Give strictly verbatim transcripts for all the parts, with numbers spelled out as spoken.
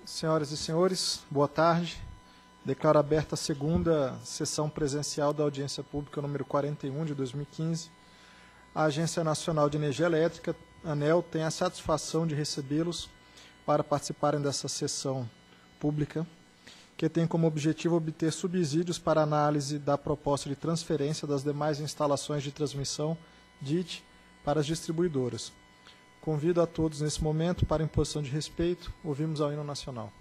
Senhoras e senhores, boa tarde. Declaro aberta a segunda sessão presencial da audiência pública número quarenta e um de dois mil e quinze. A Agência Nacional de Energia Elétrica, ANEEL, tem a satisfação de recebê-los para participarem dessa sessão pública, que tem como objetivo obter subsídios para análise da proposta de transferência das demais instalações de transmissão D I T para as distribuidoras. Convido a todos nesse momento para imposição de respeito. Ouvimos ao hino nacional.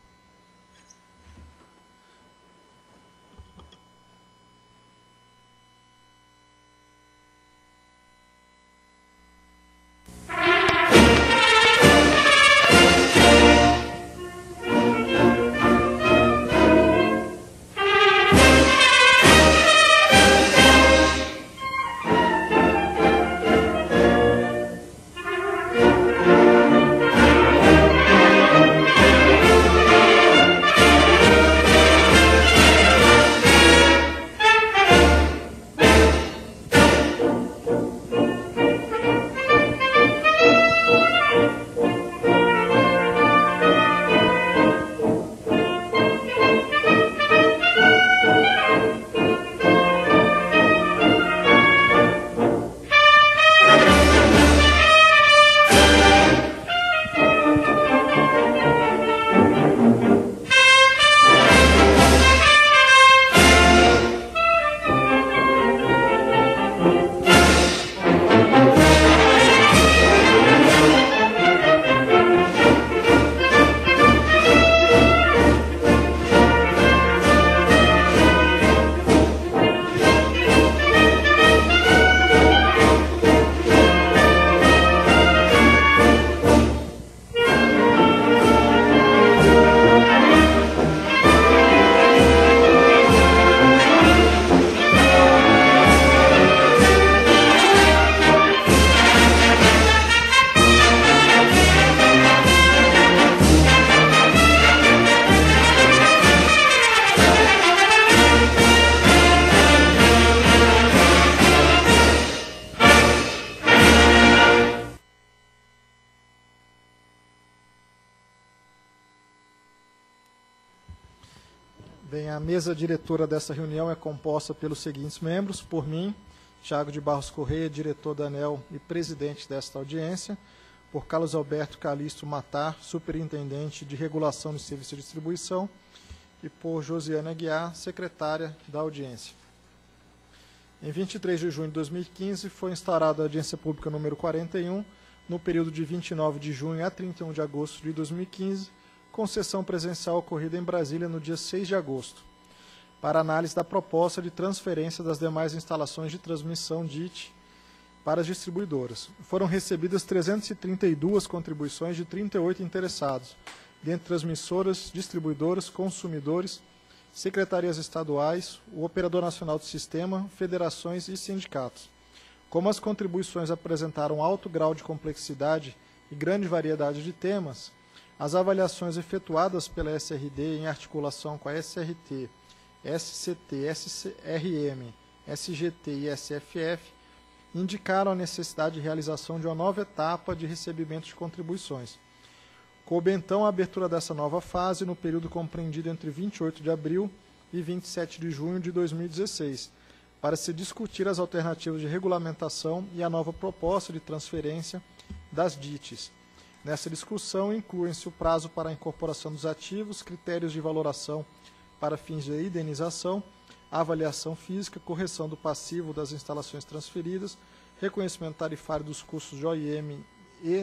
Bem, a mesa diretora dessa reunião é composta pelos seguintes membros: por mim, Thiago de Barros Correia, diretor da ANEEL e presidente desta audiência; por Carlos Alberto Calixto Matar, superintendente de regulação de serviço de distribuição; e por Josiana Aguiar, secretária da audiência. Em vinte e três de junho de dois mil e quinze, foi instaurada a audiência pública número quarenta e um, no período de vinte e nove de junho a trinta e um de agosto de dois mil e quinze, com sessão presencial ocorrida em Brasília no dia seis de agosto, para análise da proposta de transferência das demais instalações de transmissão D I T para as distribuidoras. Foram recebidas trezentas e trinta e duas contribuições de trinta e oito interessados, dentre transmissoras, distribuidoras, consumidores, secretarias estaduais, o Operador Nacional do Sistema, federações e sindicatos. Como as contribuições apresentaram alto grau de complexidade e grande variedade de temas, as avaliações efetuadas pela S R D em articulação com a S R T, S C T, S R M, S G T e S F F indicaram a necessidade de realização de uma nova etapa de recebimento de contribuições. Coube então a abertura dessa nova fase no período compreendido entre vinte e oito de abril e vinte e sete de junho de dois mil e dezesseis, para se discutir as alternativas de regulamentação e a nova proposta de transferência das D I Ts. Nessa discussão, incluem-se o prazo para a incorporação dos ativos, critérios de valoração para fins de indenização, avaliação física, correção do passivo das instalações transferidas, reconhecimento tarifário dos custos de O I M e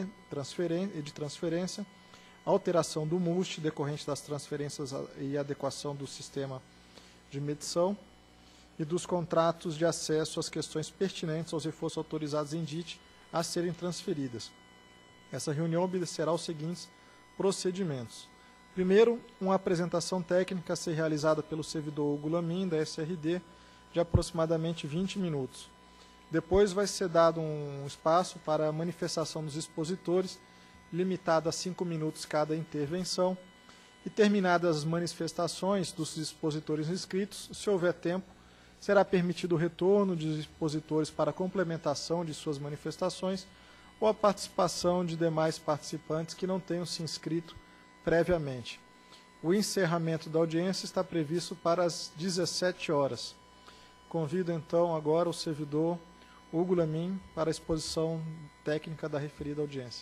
de transferência, alteração do M U S T decorrente das transferências e adequação do sistema de medição e dos contratos de acesso às questões pertinentes aos reforços autorizados em D I T a serem transferidas. Essa reunião obedecerá aos seguintes procedimentos. Primeiro, uma apresentação técnica a ser realizada pelo servidor Hugo Lamin, da S R D, de aproximadamente vinte minutos. Depois vai ser dado um espaço para a manifestação dos expositores, limitado a cinco minutos cada intervenção, e terminadas as manifestações dos expositores inscritos, se houver tempo, será permitido o retorno dos expositores para complementação de suas manifestações ou a participação de demais participantes que não tenham se inscrito previamente. O encerramento da audiência está previsto para as dezessete horas. Convido, então, agora o servidor Hugo Lamin para a exposição técnica da referida audiência.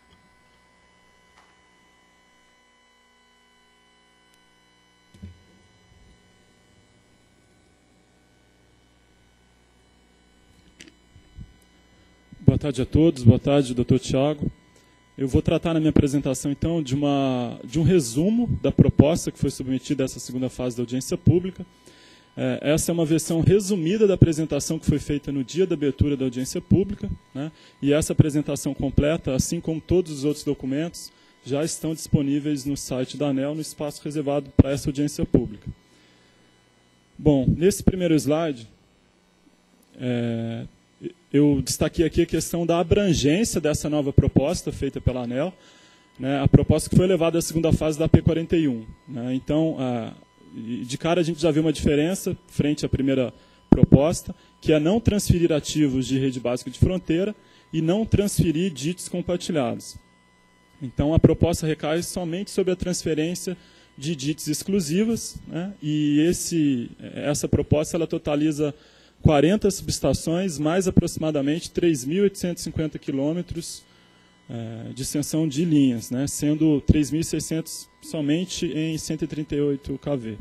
Boa tarde a todos, boa tarde, doutor Tiago. Eu vou tratar na minha apresentação, então, de, uma, de um resumo da proposta que foi submetida a essa segunda fase da audiência pública. É, essa é uma versão resumida da apresentação que foi feita no dia da abertura da audiência pública, né? E essa apresentação completa, assim como todos os outros documentos, já estão disponíveis no site da ANEEL, no espaço reservado para essa audiência pública. Bom, nesse primeiro slide, é, eu destaquei aqui a questão da abrangência dessa nova proposta feita pela ANEEL, né, a proposta que foi levada à segunda fase da P quarenta e um. Né, então, a, de cara a gente já viu uma diferença frente à primeira proposta, que é não transferir ativos de rede básica de fronteira e não transferir D I Ts compartilhados. Então, a proposta recai somente sobre a transferência de D I Ts exclusivas, né, e esse, essa proposta ela totaliza quarenta subestações, mais aproximadamente três mil oitocentos e cinquenta quilômetros é, de extensão de linhas, né, sendo três mil e seiscentos somente em cento e trinta e oito kV.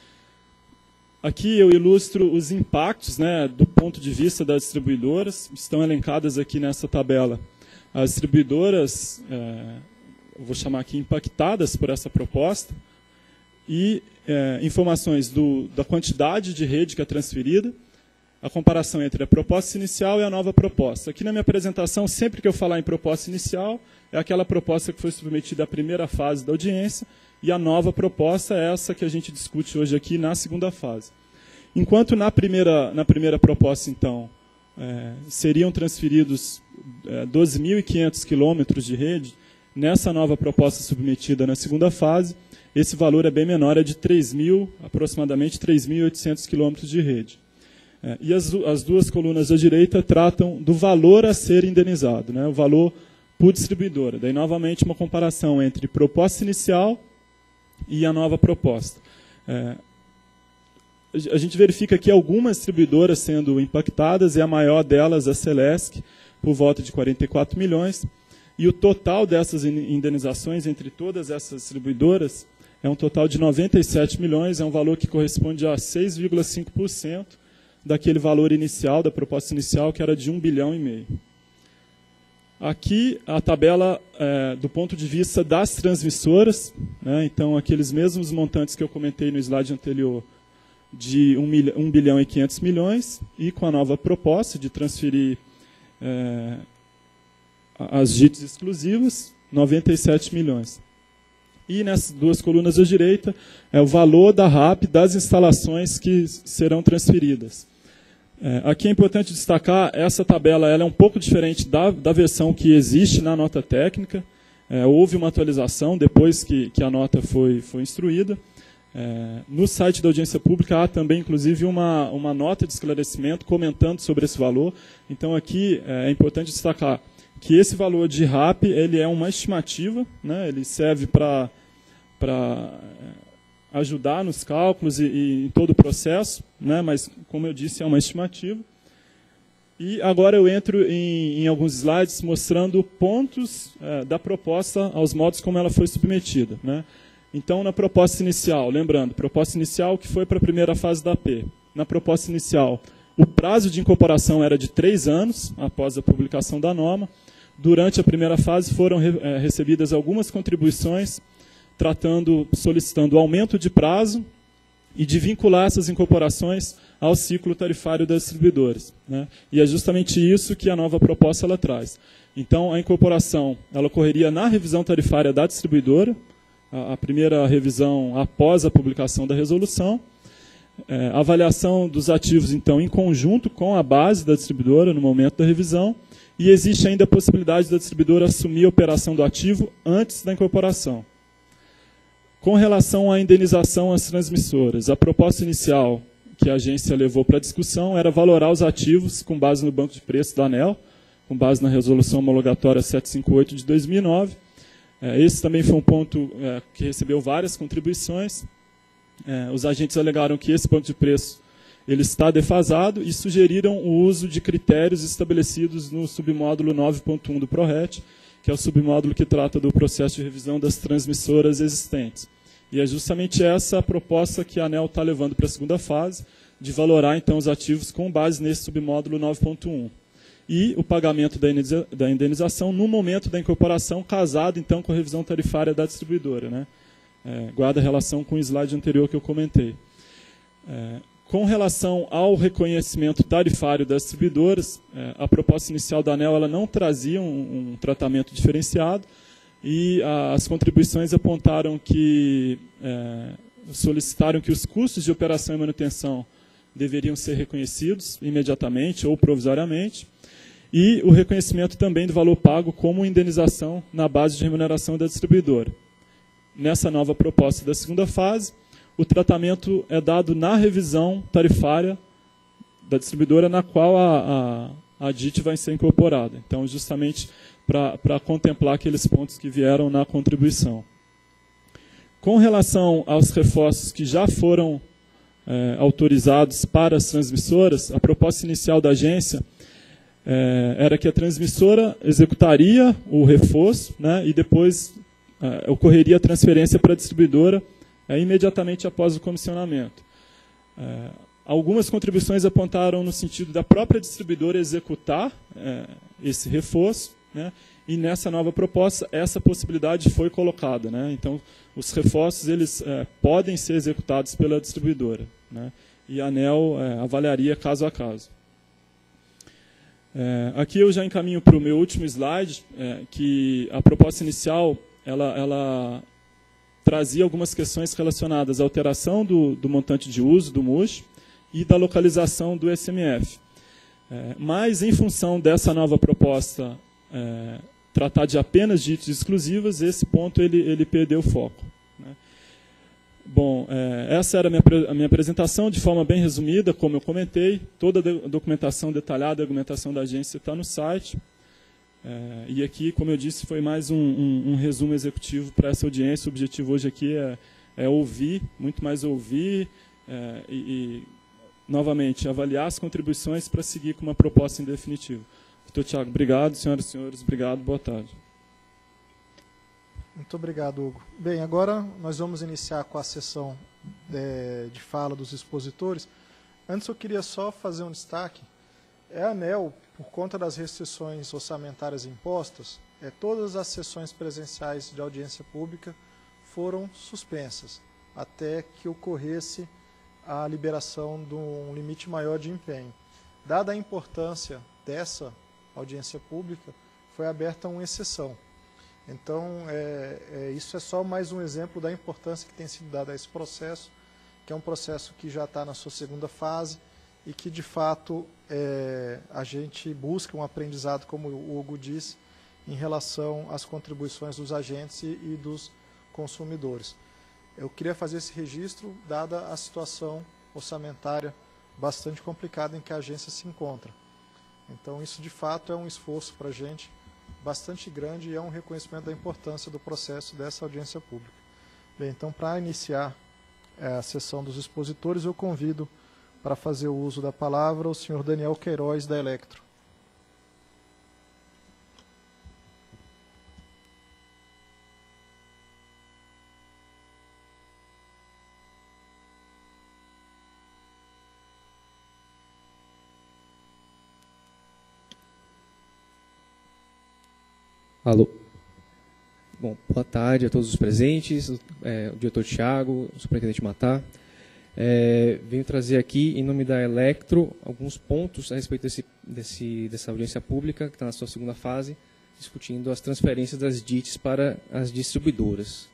Aqui eu ilustro os impactos, né, do ponto de vista das distribuidoras, estão elencadas aqui nessa tabela. As distribuidoras, é, eu vou chamar aqui impactadas por essa proposta, e é, informações do, da quantidade de rede que é transferida, a comparação entre a proposta inicial e a nova proposta. Aqui na minha apresentação, sempre que eu falar em proposta inicial, é aquela proposta que foi submetida à primeira fase da audiência, e a nova proposta é essa que a gente discute hoje aqui na segunda fase. Enquanto na primeira, na primeira proposta, então, é, seriam transferidos é, doze mil e quinhentos quilômetros de rede, nessa nova proposta submetida na segunda fase, esse valor é bem menor, é de três mil, aproximadamente três mil e oitocentos quilômetros de rede. É, e as, as duas colunas da direita tratam do valor a ser indenizado, né, o valor por distribuidora. Daí, novamente, uma comparação entre proposta inicial e a nova proposta. É, a gente verifica aqui algumas distribuidoras sendo impactadas, e a maior delas, a Celesc, por volta de quarenta e quatro milhões, e o total dessas indenizações entre todas essas distribuidoras é um total de noventa e sete milhões, é um valor que corresponde a seis vírgula cinco por cento daquele valor inicial, da proposta inicial, que era de um bilhão e meio. Aqui, a tabela é, do ponto de vista das transmissoras, né, então, aqueles mesmos montantes que eu comentei no slide anterior, de um bilhão e quinhentos milhões, e com a nova proposta de transferir é, as D I Ts exclusivas, noventa e sete milhões. E nessas duas colunas da direita, é o valor da R A P das instalações que serão transferidas. É, aqui é importante destacar, essa tabela ela é um pouco diferente da, da versão que existe na nota técnica. É, houve uma atualização depois que, que a nota foi, foi instruída. É, no site da audiência pública há também, inclusive, uma, uma nota de esclarecimento comentando sobre esse valor. Então, aqui é, é importante destacar que esse valor de R A P ele é uma estimativa, né, ele serve para ajudar nos cálculos e, e em todo o processo, né, mas, como eu disse, é uma estimativa. E agora eu entro em, em alguns slides mostrando pontos é, da proposta aos modos como ela foi submetida. Né. Então, na proposta inicial, lembrando, proposta inicial que foi para a primeira fase da P. Na proposta inicial, o prazo de incorporação era de três anos, após a publicação da norma. Durante a primeira fase foram é, recebidas algumas contribuições, tratando, solicitando aumento de prazo e de vincular essas incorporações ao ciclo tarifário das distribuidoras. Né? E é justamente isso que a nova proposta ela traz. Então, a incorporação ela ocorreria na revisão tarifária da distribuidora, a, a primeira revisão após a publicação da resolução, é, avaliação dos ativos, então, em conjunto com a base da distribuidora no momento da revisão, e existe ainda a possibilidade da distribuidora assumir a operação do ativo antes da incorporação. Com relação à indenização às transmissoras, a proposta inicial que a agência levou para a discussão era valorar os ativos com base no banco de preços da ANEEL, com base na resolução homologatória setecentos e cinquenta e oito de dois mil e nove, É, esse também foi um ponto é, que recebeu várias contribuições. É, os agentes alegaram que esse ponto de preço ele está defasado e sugeriram o uso de critérios estabelecidos no submódulo nove ponto um do PRORET, que é o submódulo que trata do processo de revisão das transmissoras existentes. E é justamente essa a proposta que a ANEEL está levando para a segunda fase, de valorar então os ativos com base nesse submódulo nove ponto um. E o pagamento da indenização no momento da incorporação, casado então com a revisão tarifária da distribuidora, né? É, guarda relação com o slide anterior que eu comentei. É, com relação ao reconhecimento tarifário das distribuidoras, é, a proposta inicial da ANEEL ela não trazia um, um tratamento diferenciado e a, as contribuições apontaram que, é, solicitaram que os custos de operação e manutenção deveriam ser reconhecidos imediatamente ou provisoriamente, e o reconhecimento também do valor pago como indenização na base de remuneração da distribuidora. Nessa nova proposta da segunda fase, o tratamento é dado na revisão tarifária da distribuidora, na qual a, a, a D I T vai ser incorporada. Então, justamente para contemplar aqueles pontos que vieram na contribuição. Com relação aos reforços que já foram é, autorizados para as transmissoras, a proposta inicial da agência é, era que a transmissora executaria o reforço, né, e depois é, ocorreria a transferência para a distribuidora é, imediatamente após o comissionamento. É, algumas contribuições apontaram no sentido da própria distribuidora executar é, esse reforço, né, e nessa nova proposta essa possibilidade foi colocada, né? Então, os reforços eles, é, podem ser executados pela distribuidora, né? E a ANEEL é, avaliaria caso a caso. É, aqui eu já encaminho para o meu último slide, é, que a proposta inicial ela, ela trazia algumas questões relacionadas à alteração do, do montante de uso do M U S e da localização do S M F. É, mas, em função dessa nova proposta, é, tratar de apenas D I Ts exclusivas, esse ponto ele, ele perdeu o foco, né? Bom, é, essa era a minha, a minha apresentação, de forma bem resumida, como eu comentei. Toda a documentação detalhada, a argumentação da agência está no site. É, e aqui, como eu disse, foi mais um, um, um resumo executivo para essa audiência. O objetivo hoje aqui é, é ouvir, muito mais ouvir é, e, e, novamente, avaliar as contribuições para seguir com uma proposta em definitivo. Doutor Tiago, obrigado. Senhoras e senhores, obrigado. Boa tarde. Muito obrigado, Hugo. Bem, agora nós vamos iniciar com a sessão de, de fala dos expositores. Antes eu queria só fazer um destaque. É a ANEEL, por conta das restrições orçamentárias impostas, é, todas as sessões presenciais de audiência pública foram suspensas, até que ocorresse a liberação de um limite maior de empenho. Dada a importância dessa audiência pública, foi aberta uma exceção. Então, é, é, isso é só mais um exemplo da importância que tem sido dada a esse processo, que é um processo que já está na sua segunda fase e que, de fato, é, a gente busca um aprendizado, como o Hugo disse, em relação às contribuições dos agentes e, e dos consumidores. Eu queria fazer esse registro, dada a situação orçamentária bastante complicada em que a agência se encontra. Então, isso, de fato, é um esforço para a gente bastante grande e é um reconhecimento da importância do processo dessa audiência pública. Bem, então, para iniciar é, a sessão dos expositores, eu convido para fazer o uso da palavra o senhor Daniel Queiroz, da Electro. Alô. Bom, boa tarde a todos os presentes, é, o diretor Tiago, o superintendente Matar. É, venho trazer aqui, em nome da Electro, alguns pontos a respeito desse, desse, dessa audiência pública, que está na sua segunda fase, discutindo as transferências das D I Ts para as distribuidoras.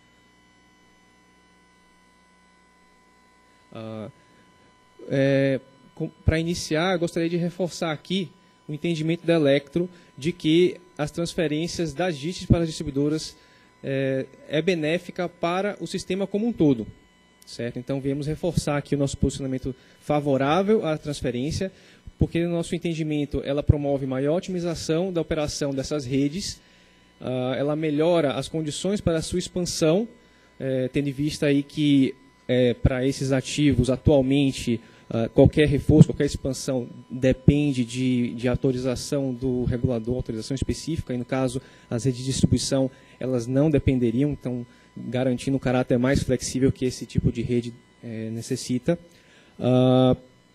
Ah, é, para iniciar, gostaria de reforçar aqui o entendimento da Electro de que as transferências das D I Ts para as distribuidoras é, é benéfica para o sistema como um todo. Certo? Então, viemos reforçar aqui o nosso posicionamento favorável à transferência, porque, no nosso entendimento, ela promove maior otimização da operação dessas redes, uh, ela melhora as condições para a sua expansão, é, tendo em vista aí que é, para esses ativos atualmente uh, qualquer reforço, qualquer expansão depende de, de autorização do regulador, autorização específica, e no caso as redes de distribuição elas não dependeriam, então garantindo um caráter mais flexível que esse tipo de rede é, necessita. Uh,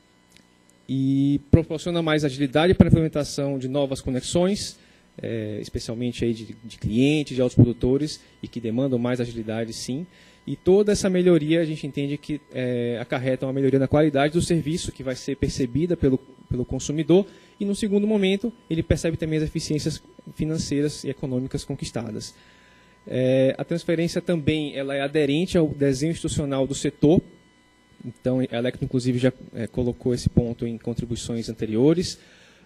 e proporciona mais agilidade para a implementação de novas conexões, é, especialmente aí de, de clientes, de outros produtores, e que demandam mais agilidade, sim. E toda essa melhoria a gente entende que é, acarreta uma melhoria na qualidade do serviço, que vai ser percebida pelo, pelo consumidor, e no segundo momento ele percebe também as eficiências financeiras e econômicas conquistadas. É, a transferência também ela é aderente ao desenho institucional do setor. Então, a Electro, inclusive, já é, colocou esse ponto em contribuições anteriores.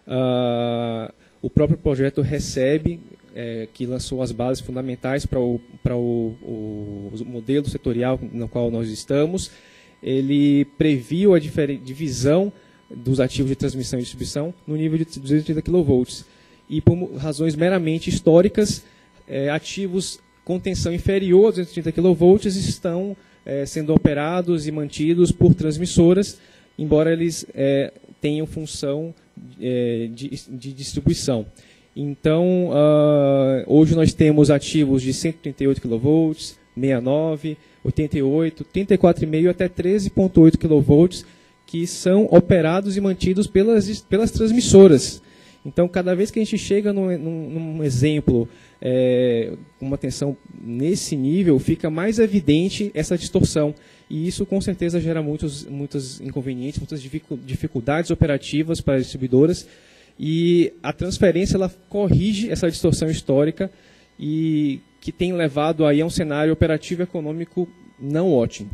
Uh, o próprio projeto recebe, é, que lançou as bases fundamentais para o, para o, o, o modelo setorial no qual nós estamos. Ele previu a divisão dos ativos de transmissão e distribuição no nível de duzentos e trinta quilovolts. E, por razões meramente históricas, é, ativos com tensão inferior a duzentos e trinta quilovolts estão É, sendo operados e mantidos por transmissoras, embora eles é, tenham função é, de, de distribuição. Então, uh, hoje nós temos ativos de cento e trinta e oito quilovolts, sessenta e nove, oitenta e oito, trinta e quatro vírgula cinco até treze vírgula oito quilovolts, que são operados e mantidos pelas, pelas transmissoras. Então, cada vez que a gente chega num, num, num exemplo é, com uma tensão nesse nível, fica mais evidente essa distorção. E isso, com certeza, gera muitos, muitos inconvenientes, muitas dificuldades operativas para as distribuidoras. E a transferência ela corrige essa distorção histórica e que tem levado aí a um cenário operativo e econômico não ótimo.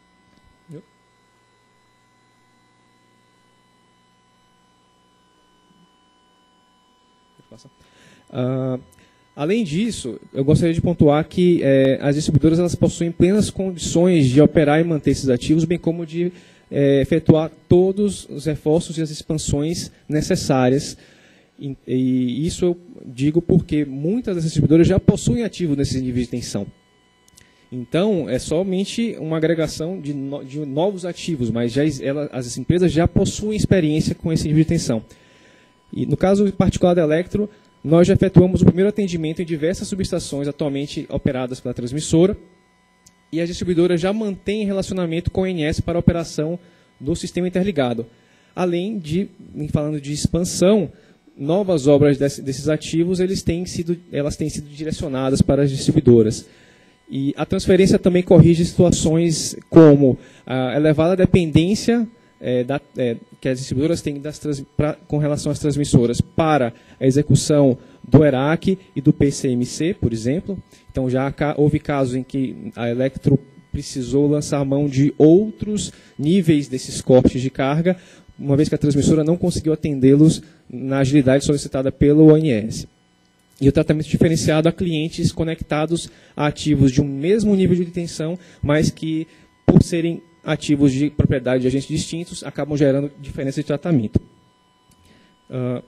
Uh, além disso, eu gostaria de pontuar que eh, as distribuidoras elas possuem plenas condições de operar e manter esses ativos, bem como de eh, efetuar todos os reforços e as expansões necessárias. E, e isso eu digo porque muitas dessas distribuidoras já possuem ativos nesses níveis de tensão. Então, é somente uma agregação de, no, de novos ativos, mas já, ela, as empresas já possuem experiência com esse nível de tensão. E no caso particular da Electro, nós já efetuamos o primeiro atendimento em diversas subestações atualmente operadas pela transmissora, e as distribuidoras já mantêm relacionamento com a O N S para a operação do sistema interligado. Além de, falando de expansão, novas obras desse, desses ativos eles têm sido, elas têm sido direcionadas para as distribuidoras. E a transferência também corrige situações como a elevada dependência É, da, é, que as distribuidoras têm das trans, pra, com relação às transmissoras para a execução do ERAC e do P C M C, por exemplo. Então, já houve casos em que a Electro precisou lançar mão de outros níveis desses cortes de carga, uma vez que a transmissora não conseguiu atendê-los na agilidade solicitada pelo O N S. E o tratamento diferenciado a clientes conectados a ativos de um mesmo nível de tensão, mas que, por serem ativos de propriedade de agentes distintos, acabam gerando diferença de tratamento. Uh,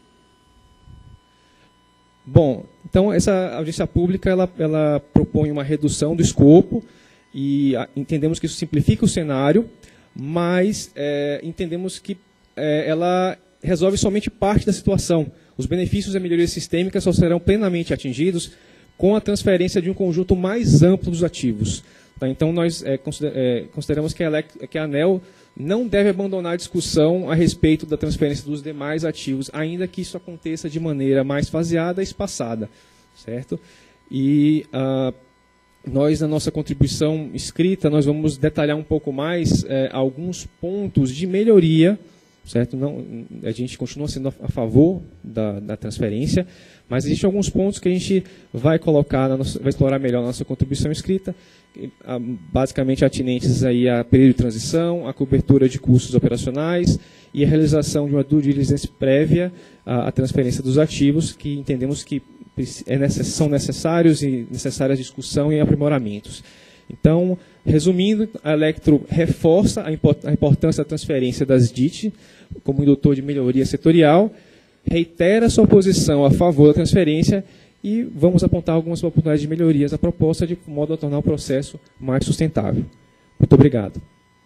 bom, então essa audiência pública ela, ela propõe uma redução do escopo e a, entendemos que isso simplifica o cenário, mas é, entendemos que é, ela resolve somente parte da situação. Os benefícios da melhoria sistêmica só serão plenamente atingidos com a transferência de um conjunto mais amplo dos ativos. Então, nós é, consideramos que a, que a ANEEL não deve abandonar a discussão a respeito da transferência dos demais ativos, ainda que isso aconteça de maneira mais faseada e espaçada. Certo? E ah, nós, na nossa contribuição escrita, nós vamos detalhar um pouco mais é, alguns pontos de melhoria. Certo? Não, a gente continua sendo a favor da, da transferência, mas existem alguns pontos que a gente vai colocar, na nossa, vai explorar melhor na nossa contribuição escrita, basicamente atinentes aí a período de transição, a cobertura de custos operacionais e a realização de uma due diligence prévia à, à transferência dos ativos, que entendemos que é necess, são necessários e necessárias discussão e aprimoramentos. Então, resumindo, a Electro reforça a, import, a importância da transferência das D I T como indutor de melhoria setorial, reitera sua posição a favor da transferência e vamos apontar algumas oportunidades de melhorias à proposta de modo a tornar o processo mais sustentável. Muito obrigado.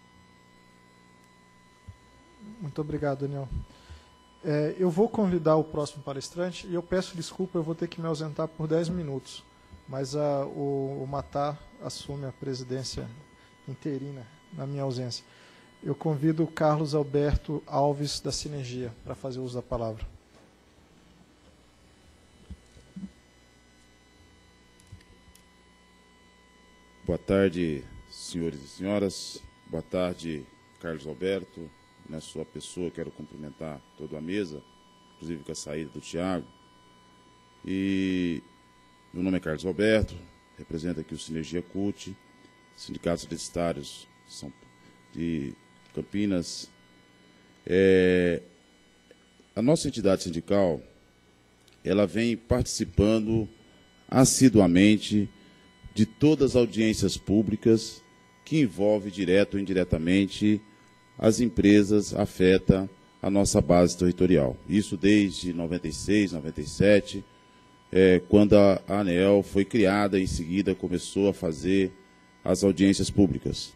Muito obrigado, Daniel. É, eu vou convidar o próximo palestrante e eu peço desculpa, eu vou ter que me ausentar por dez minutos, mas a, o, o Matar assume a presidência interina na minha ausência. Eu convido o Carlos Alberto Alves, da Sinergia, para fazer uso da palavra. Boa tarde, senhores e senhoras. Boa tarde, Carlos Alberto. Na sua pessoa, quero cumprimentar toda a mesa, inclusive com a saída do Tiago. E meu nome é Carlos Alberto, represento aqui o Sinergia CUT, Sindicatos Universitários de Campinas. É, a nossa entidade sindical, ela vem participando assiduamente de todas as audiências públicas que envolvem direto ou indiretamente as empresas, afeta a nossa base territorial. Isso desde noventa e seis, noventa e sete, é, quando a ANEEL foi criada, em seguida começou a fazer as audiências públicas.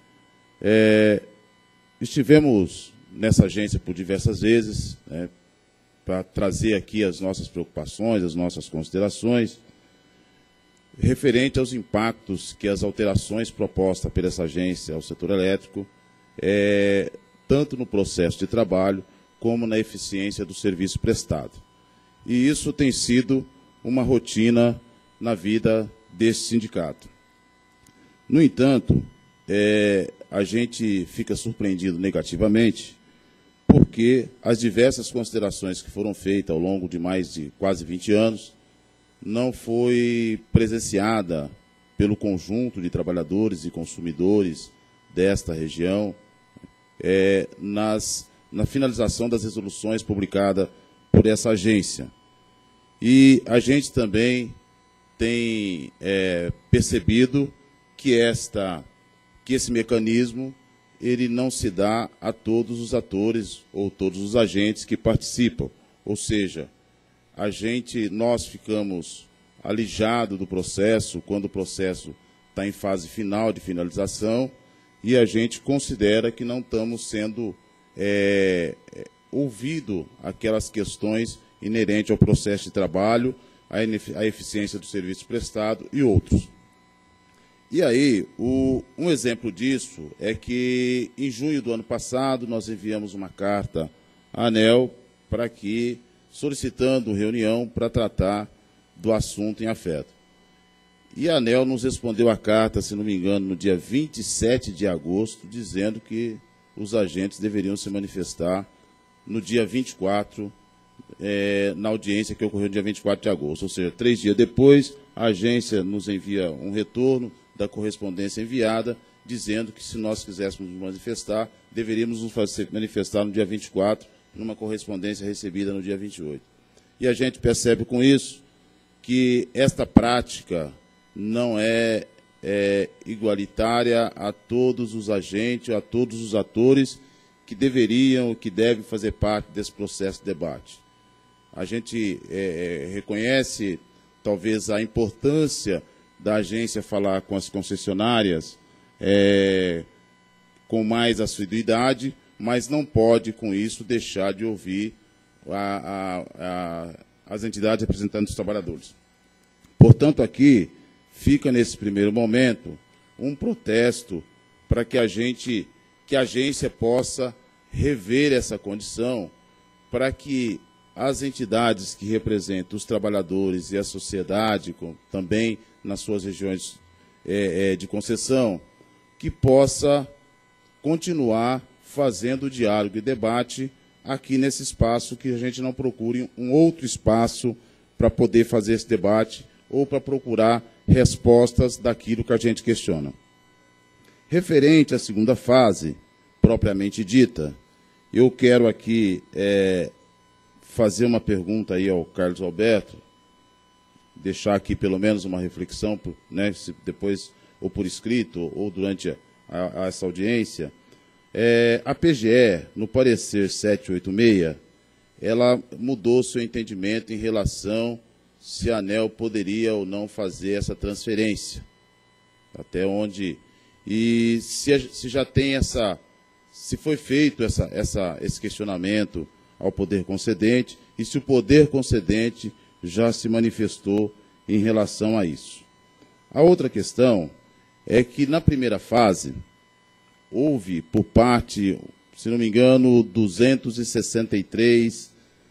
É, estivemos nessa agência por diversas vezes, né, para trazer aqui as nossas preocupações, as nossas considerações, referente aos impactos que as alterações propostas por essa agência ao setor elétrico, É, tanto no processo de trabalho como na eficiência do serviço prestado. E isso tem sido uma rotina na vida desse sindicato. No entanto, é, a gente fica surpreendido negativamente porque as diversas considerações que foram feitas ao longo de mais de quase vinte anos não foi presenciada pelo conjunto de trabalhadores e consumidores desta região, É, nas, na finalização das resoluções publicadas por essa agência. E a gente também tem é, percebido que, esta, que esse mecanismo ele não se dá a todos os atores ou todos os agentes que participam. Ou seja, a gente, nós ficamos alijados do processo quando o processo está em fase final de finalização, e a gente considera que não estamos sendo é, ouvido aquelas questões inerentes ao processo de trabalho, a eficiência do serviço prestado e outros. E aí, o, um exemplo disso é que, em junho do ano passado, nós enviamos uma carta à ANEEL para que, solicitando reunião para tratar do assunto em afeto. E a ANEEL nos respondeu a carta, se não me engano, no dia vinte e sete de agosto, dizendo que os agentes deveriam se manifestar no dia vinte e quatro, é, na audiência que ocorreu no dia vinte e quatro de agosto. Ou seja, três dias depois, a agência nos envia um retorno da correspondência enviada, dizendo que, se nós quiséssemos nos manifestar, deveríamos nos fazer manifestar no dia vinte e quatro, numa correspondência recebida no dia vinte e oito. E a gente percebe com isso que esta prática não é, é igualitária a todos os agentes, a todos os atores que deveriam, que devem fazer parte desse processo de debate. A gente é, reconhece, talvez, a importância da agência falar com as concessionárias é, com mais assiduidade, mas não pode, com isso, deixar de ouvir a, a, a, as entidades representantes dos trabalhadores. Portanto, aqui fica, nesse primeiro momento, um protesto para que a gente, que a agência possa rever essa condição, para que as entidades que representam os trabalhadores e a sociedade, com, também nas suas regiões é, é, de concessão, que possa continuar fazendo diálogo e debate aqui nesse espaço, que a gente não procure um outro espaço para poder fazer esse debate ou para procurar respostas daquilo que a gente questiona. Referente à segunda fase, propriamente dita, eu quero aqui é, fazer uma pergunta aí ao Carlos Alberto, deixar aqui pelo menos uma reflexão, né, se depois, ou por escrito, ou durante a, a, a essa audiência. É, a P G E, no parecer setecentos e oitenta e seis, ela mudou seu entendimento em relação se a ANEEL poderia ou não fazer essa transferência. Até onde... E se, se já tem essa... Se foi feito essa, essa, esse questionamento ao poder concedente e se o poder concedente já se manifestou em relação a isso. A outra questão é que, na primeira fase, houve, por parte, se não me engano, duzentos e sessenta e três,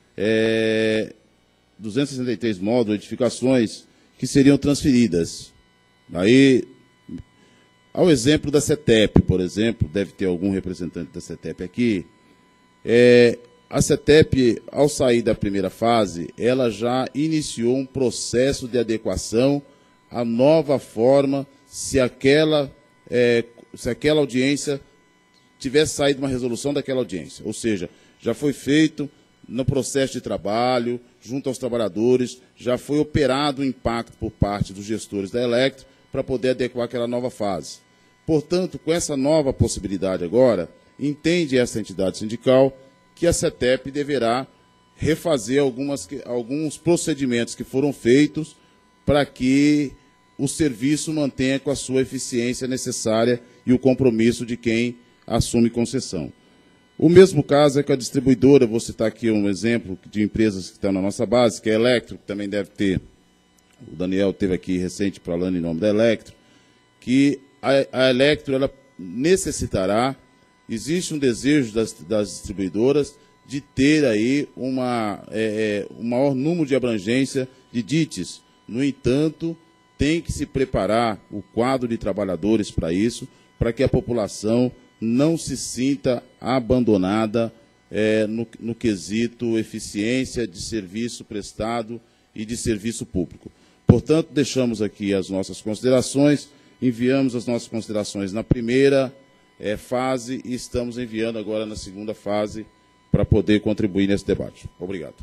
é, duzentos e sessenta e três módulos, edificações, que seriam transferidas. Aí, ao exemplo da CETEP, por exemplo, deve ter algum representante da CETEP aqui, é, a CETEP, ao sair da primeira fase, ela já iniciou um processo de adequação à nova forma, se aquela, é, se aquela audiência tivesse saído uma resolução daquela audiência. Ou seja, já foi feito no processo de trabalho, junto aos trabalhadores, já foi operado o impacto por parte dos gestores da Elektro para poder adequar aquela nova fase. Portanto, com essa nova possibilidade agora, entende essa entidade sindical que a CETEP deverá refazer algumas, alguns procedimentos que foram feitos para que o serviço mantenha com a sua eficiência necessária e o compromisso de quem assume concessão. O mesmo caso é com a distribuidora, vou citar aqui um exemplo de empresas que estão na nossa base, que é a Elektro, que também deve ter, o Daniel teve aqui recente falando em nome da Elektro, que a, a Elektro ela necessitará, existe um desejo das, das distribuidoras de ter aí uma, é, um maior número de abrangência de D I Ts. No entanto, tem que se preparar o quadro de trabalhadores para isso, para que a população não se sinta abandonada é, no, no quesito eficiência de serviço prestado e de serviço público. Portanto, deixamos aqui as nossas considerações, enviamos as nossas considerações na primeira é, fase e estamos enviando agora na segunda fase para poder contribuir nesse debate. Obrigado.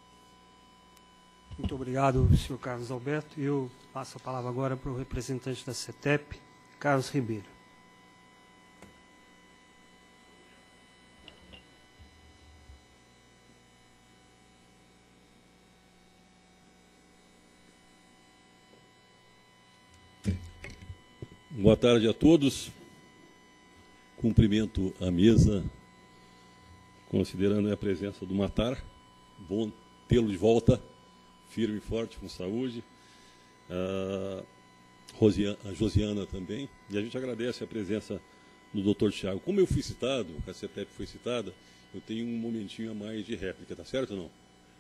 Muito obrigado, senhor Carlos Alberto. Eu passo a palavra agora para o representante da CETEP, Carlos Ribeiro. Boa tarde a todos. Cumprimento a mesa, considerando a presença do Matar. Bom tê-lo de volta, firme e forte, com saúde. A, Rosiana, a Josiana também. E a gente agradece a presença do doutor Tiago. Como eu fui citado, a CETEP foi citada, eu tenho um momentinho a mais de réplica, tá certo ou não?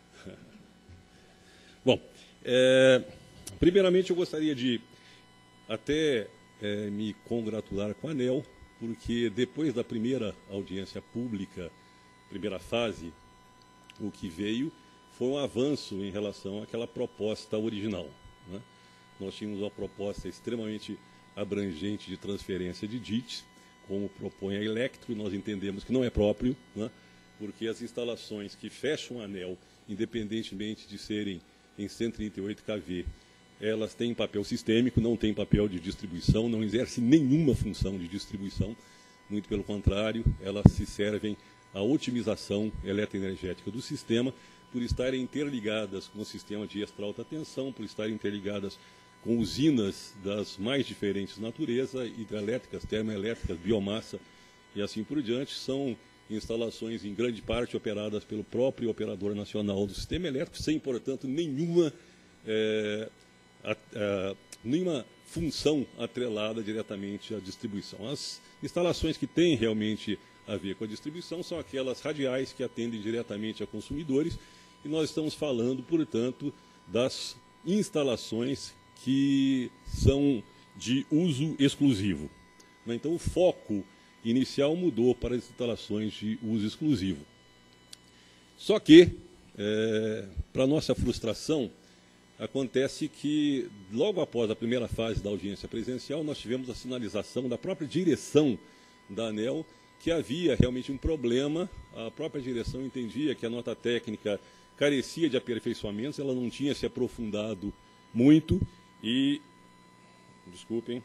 Bom, é, primeiramente eu gostaria de até é, me congratular com a ANEEL, porque depois da primeira audiência pública, primeira fase, o que veio foi um avanço em relação àquela proposta original, né? Nós tínhamos uma proposta extremamente abrangente de transferência de D I Ts, como propõe a Elektro, e nós entendemos que não é próprio, né? Porque as instalações que fecham a ANEEL, independentemente de serem em cento e trinta e oito kV, elas têm papel sistêmico, não têm papel de distribuição, não exercem nenhuma função de distribuição, muito pelo contrário, elas se servem à otimização eletroenergética do sistema, por estarem interligadas com o sistema de extra-alta tensão, por estarem interligadas com usinas das mais diferentes naturezas, hidrelétricas, termoelétricas, biomassa e assim por diante. São instalações, em grande parte, operadas pelo próprio operador nacional do sistema elétrico, sem, portanto, nenhuma... É, A, a, nenhuma função atrelada diretamente à distribuição. As instalações que têm realmente a ver com a distribuição são aquelas radiais que atendem diretamente a consumidores, e nós estamos falando, portanto, das instalações que são de uso exclusivo. Então, o foco inicial mudou para as instalações de uso exclusivo. Só que, é, para nossa frustração, acontece que, logo após a primeira fase da audiência presencial, nós tivemos a sinalização da própria direção da ANEEL que havia realmente um problema. A própria direção entendia que a nota técnica carecia de aperfeiçoamentos, ela não tinha se aprofundado muito e... Desculpem.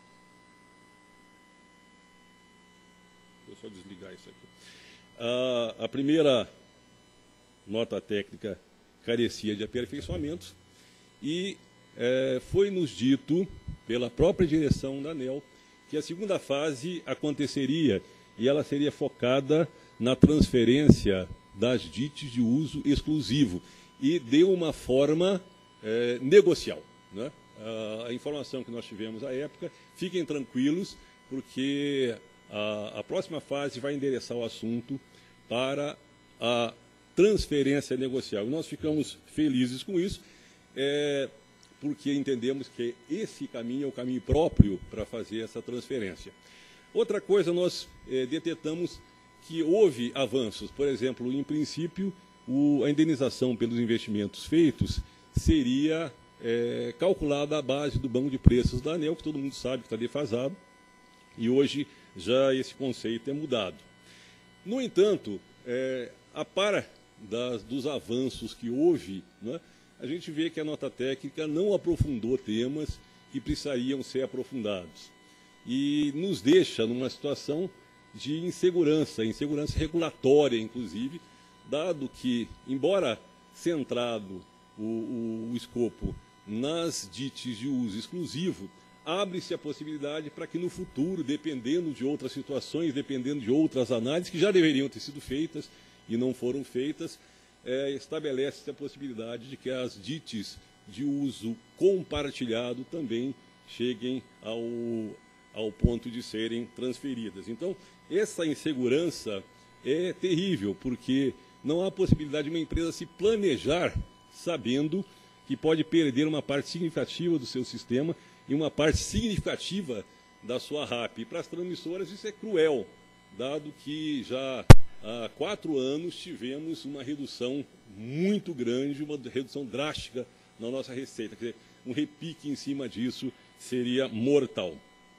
Deixa eu só desligar isso aqui. A, a primeira nota técnica carecia de aperfeiçoamentos, e é, foi-nos dito, pela própria direção da ANEEL, que a segunda fase aconteceria e ela seria focada na transferência das D I Ts de uso exclusivo e de uma forma é, negocial, né? A, a informação que nós tivemos à época, fiquem tranquilos, porque a, a próxima fase vai endereçar o assunto para a transferência negocial. E nós ficamos felizes com isso, é, porque entendemos que esse caminho é o caminho próprio para fazer essa transferência. Outra coisa, nós é, detectamos que houve avanços. Por exemplo, em princípio, o, a indenização pelos investimentos feitos seria é, calculada à base do banco de preços da ANEEL, que todo mundo sabe que está defasado, e hoje já esse conceito é mudado. No entanto, é, a par das, dos avanços que houve, né, a gente vê que a nota técnica não aprofundou temas que precisariam ser aprofundados. E nos deixa numa situação de insegurança, insegurança regulatória, inclusive, dado que, embora centrado o, o, o escopo nas D I Ts de uso exclusivo, abre-se a possibilidade para que no futuro, dependendo de outras situações, dependendo de outras análises que já deveriam ter sido feitas e não foram feitas, é, estabelece-se a possibilidade de que as D I Ts de uso compartilhado também cheguem ao, ao ponto de serem transferidas. Então, essa insegurança é terrível, porque não há possibilidade de uma empresa se planejar sabendo que pode perder uma parte significativa do seu sistema e uma parte significativa da sua R A P. E para as transmissoras isso é cruel, dado que já há quatro anos tivemos uma redução muito grande, uma redução drástica na nossa receita. Quer dizer, um repique em cima disso seria mortal.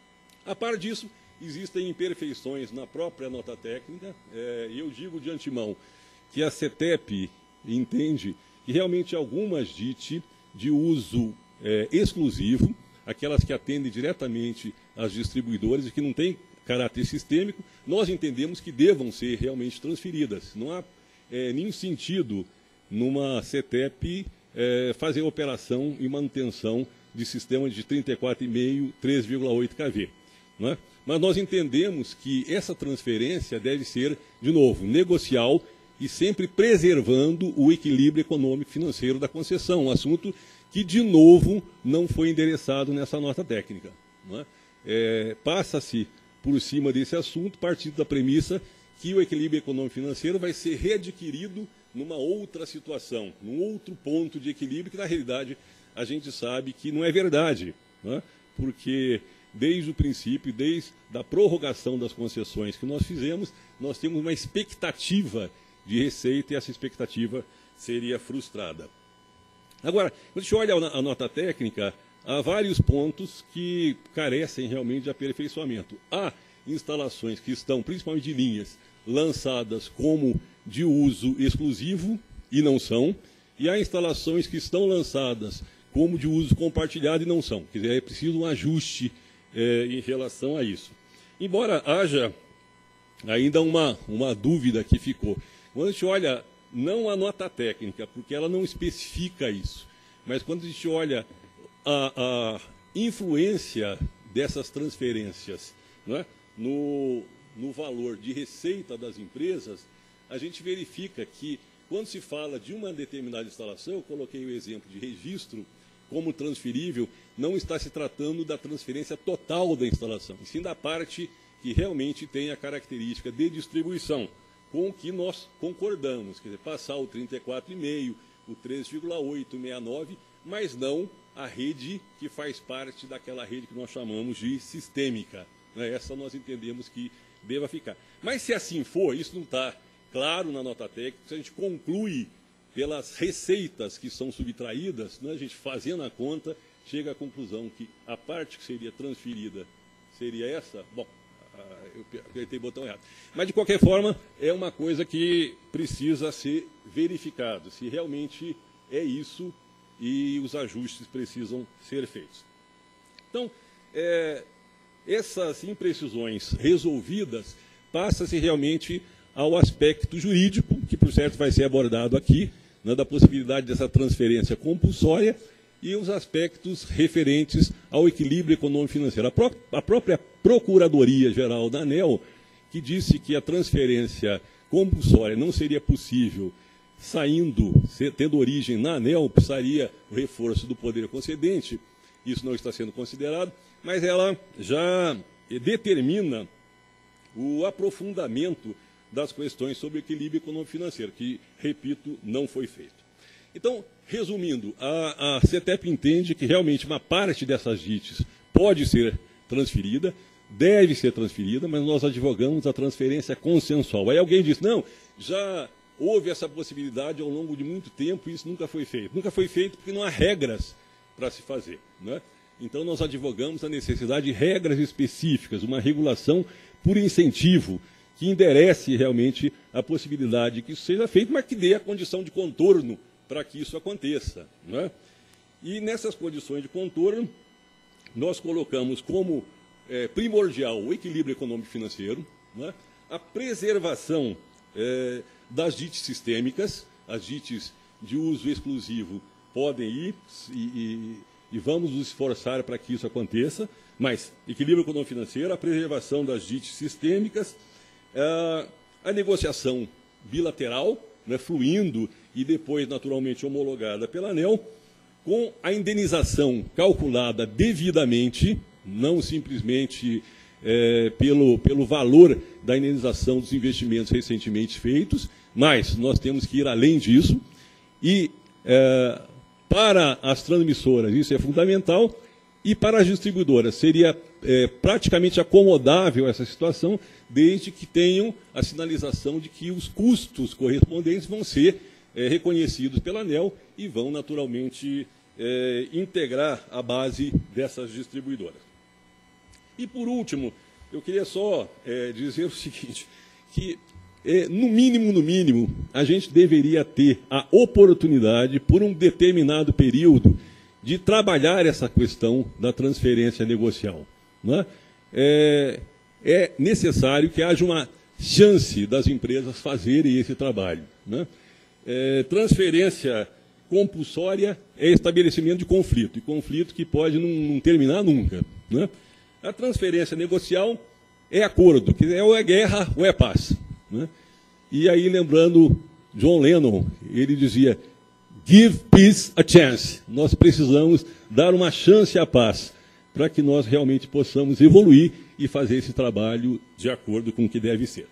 A par disso, existem imperfeições na própria nota técnica, é, e eu digo de antemão que a CETEP entende que realmente algumas D I T de uso é, exclusivo, aquelas que atendem diretamente às distribuidoras e que não têm caráter sistêmico, nós entendemos que devam ser realmente transferidas. Não há é, nenhum sentido numa CETEP é, fazer operação e manutenção de sistema de trinta e quatro vírgula cinco, três vírgula oito kV. Não é? Mas nós entendemos que essa transferência deve ser, de novo, negocial e sempre preservando o equilíbrio econômico financeiro da concessão, um assunto que, de novo, não foi endereçado nessa nota técnica. Não é? É, passa-se por cima desse assunto, partindo da premissa que o equilíbrio econômico financeiro vai ser readquirido numa outra situação, num outro ponto de equilíbrio, que, na realidade, a gente sabe que não é verdade, não é? Porque desde o princípio, desde a prorrogação das concessões que nós fizemos, nós temos uma expectativa de receita e essa expectativa seria frustrada. Agora, quando a gente olha a nota técnica, há vários pontos que carecem realmente de aperfeiçoamento. Há instalações que estão, principalmente de linhas, lançadas como de uso exclusivo e não são, e há instalações que estão lançadas como de uso compartilhado e não são. Quer dizer, é preciso um ajuste é, em relação a isso. Embora haja ainda uma, uma dúvida que ficou. Quando a gente olha, não a nota técnica, porque ela não especifica isso, mas quando a gente olha a, a influência dessas transferências, não é, no, no valor de receita das empresas, a gente verifica que, quando se fala de uma determinada instalação, eu coloquei o exemplo de registro como transferível, não está se tratando da transferência total da instalação, e sim da parte que realmente tem a característica de distribuição, com o que nós concordamos, quer dizer, passar o trinta e quatro vírgula cinco, o três vírgula oito, sessenta e nove, mas não a rede que faz parte daquela rede que nós chamamos de sistêmica. Essa nós entendemos que deva ficar. Mas se assim for, isso não está claro na nota técnica, se a gente conclui pelas receitas que são subtraídas, né, a gente fazendo a conta, chega à conclusão que a parte que seria transferida seria essa. Bom, eu apertei o botão errado. Mas, de qualquer forma, é uma coisa que precisa ser verificado, se realmente é isso e os ajustes precisam ser feitos. Então, é, essas imprecisões resolvidas, passa-se realmente ao aspecto jurídico, que, por certo, vai ser abordado aqui, né, da possibilidade dessa transferência compulsória e os aspectos referentes ao equilíbrio econômico-financeiro. A, pró a própria Procuradoria-Geral da ANEEL, que disse que a transferência compulsória não seria possível saindo, tendo origem na ANEEL, precisaria o reforço do poder concedente, isso não está sendo considerado, mas ela já determina o aprofundamento das questões sobre o equilíbrio econômico-financeiro, que, repito, não foi feito. Então, resumindo, a, a CETEP entende que realmente uma parte dessas D I Ts pode ser transferida, deve ser transferida, mas nós advogamos a transferência consensual. Aí alguém diz, não, já houve essa possibilidade ao longo de muito tempo e isso nunca foi feito. Nunca foi feito porque não há regras para se fazer, né? Então, nós advogamos a necessidade de regras específicas, uma regulação por incentivo, que enderece realmente a possibilidade de que isso seja feito, mas que dê a condição de contorno para que isso aconteça, né? E nessas condições de contorno, nós colocamos como é, primordial o equilíbrio econômico-financeiro, né? A preservação é, das D I Ts sistêmicas, as D I Ts de uso exclusivo podem ir e, e, e vamos nos esforçar para que isso aconteça, mas equilíbrio econômico-financeiro, a preservação das D I Ts sistêmicas, a, a negociação bilateral, né, fluindo e depois naturalmente homologada pela ANEEL, com a indenização calculada devidamente, não simplesmente é, pelo, pelo valor da indenização dos investimentos recentemente feitos, mas nós temos que ir além disso. E é, para as transmissoras isso é fundamental, e para as distribuidoras seria é, praticamente acomodável essa situação, desde que tenham a sinalização de que os custos correspondentes vão ser é, reconhecidos pela ANEEL e vão naturalmente é, integrar a base dessas distribuidoras. E, por último, eu queria só é, dizer o seguinte, que, é, no mínimo, no mínimo, a gente deveria ter a oportunidade, por um determinado período, de trabalhar essa questão da transferência negocial, né? É, é necessário que haja uma chance das empresas fazerem esse trabalho, né? É, transferência compulsória é estabelecimento de conflito, e conflito que pode não, não terminar nunca, né? A transferência negocial é acordo, que é ou é guerra ou é paz, né? E aí, lembrando John Lennon, ele dizia, give peace a chance. Nós precisamos dar uma chance à paz, para que nós realmente possamos evoluir e fazer esse trabalho de acordo com o que deve ser.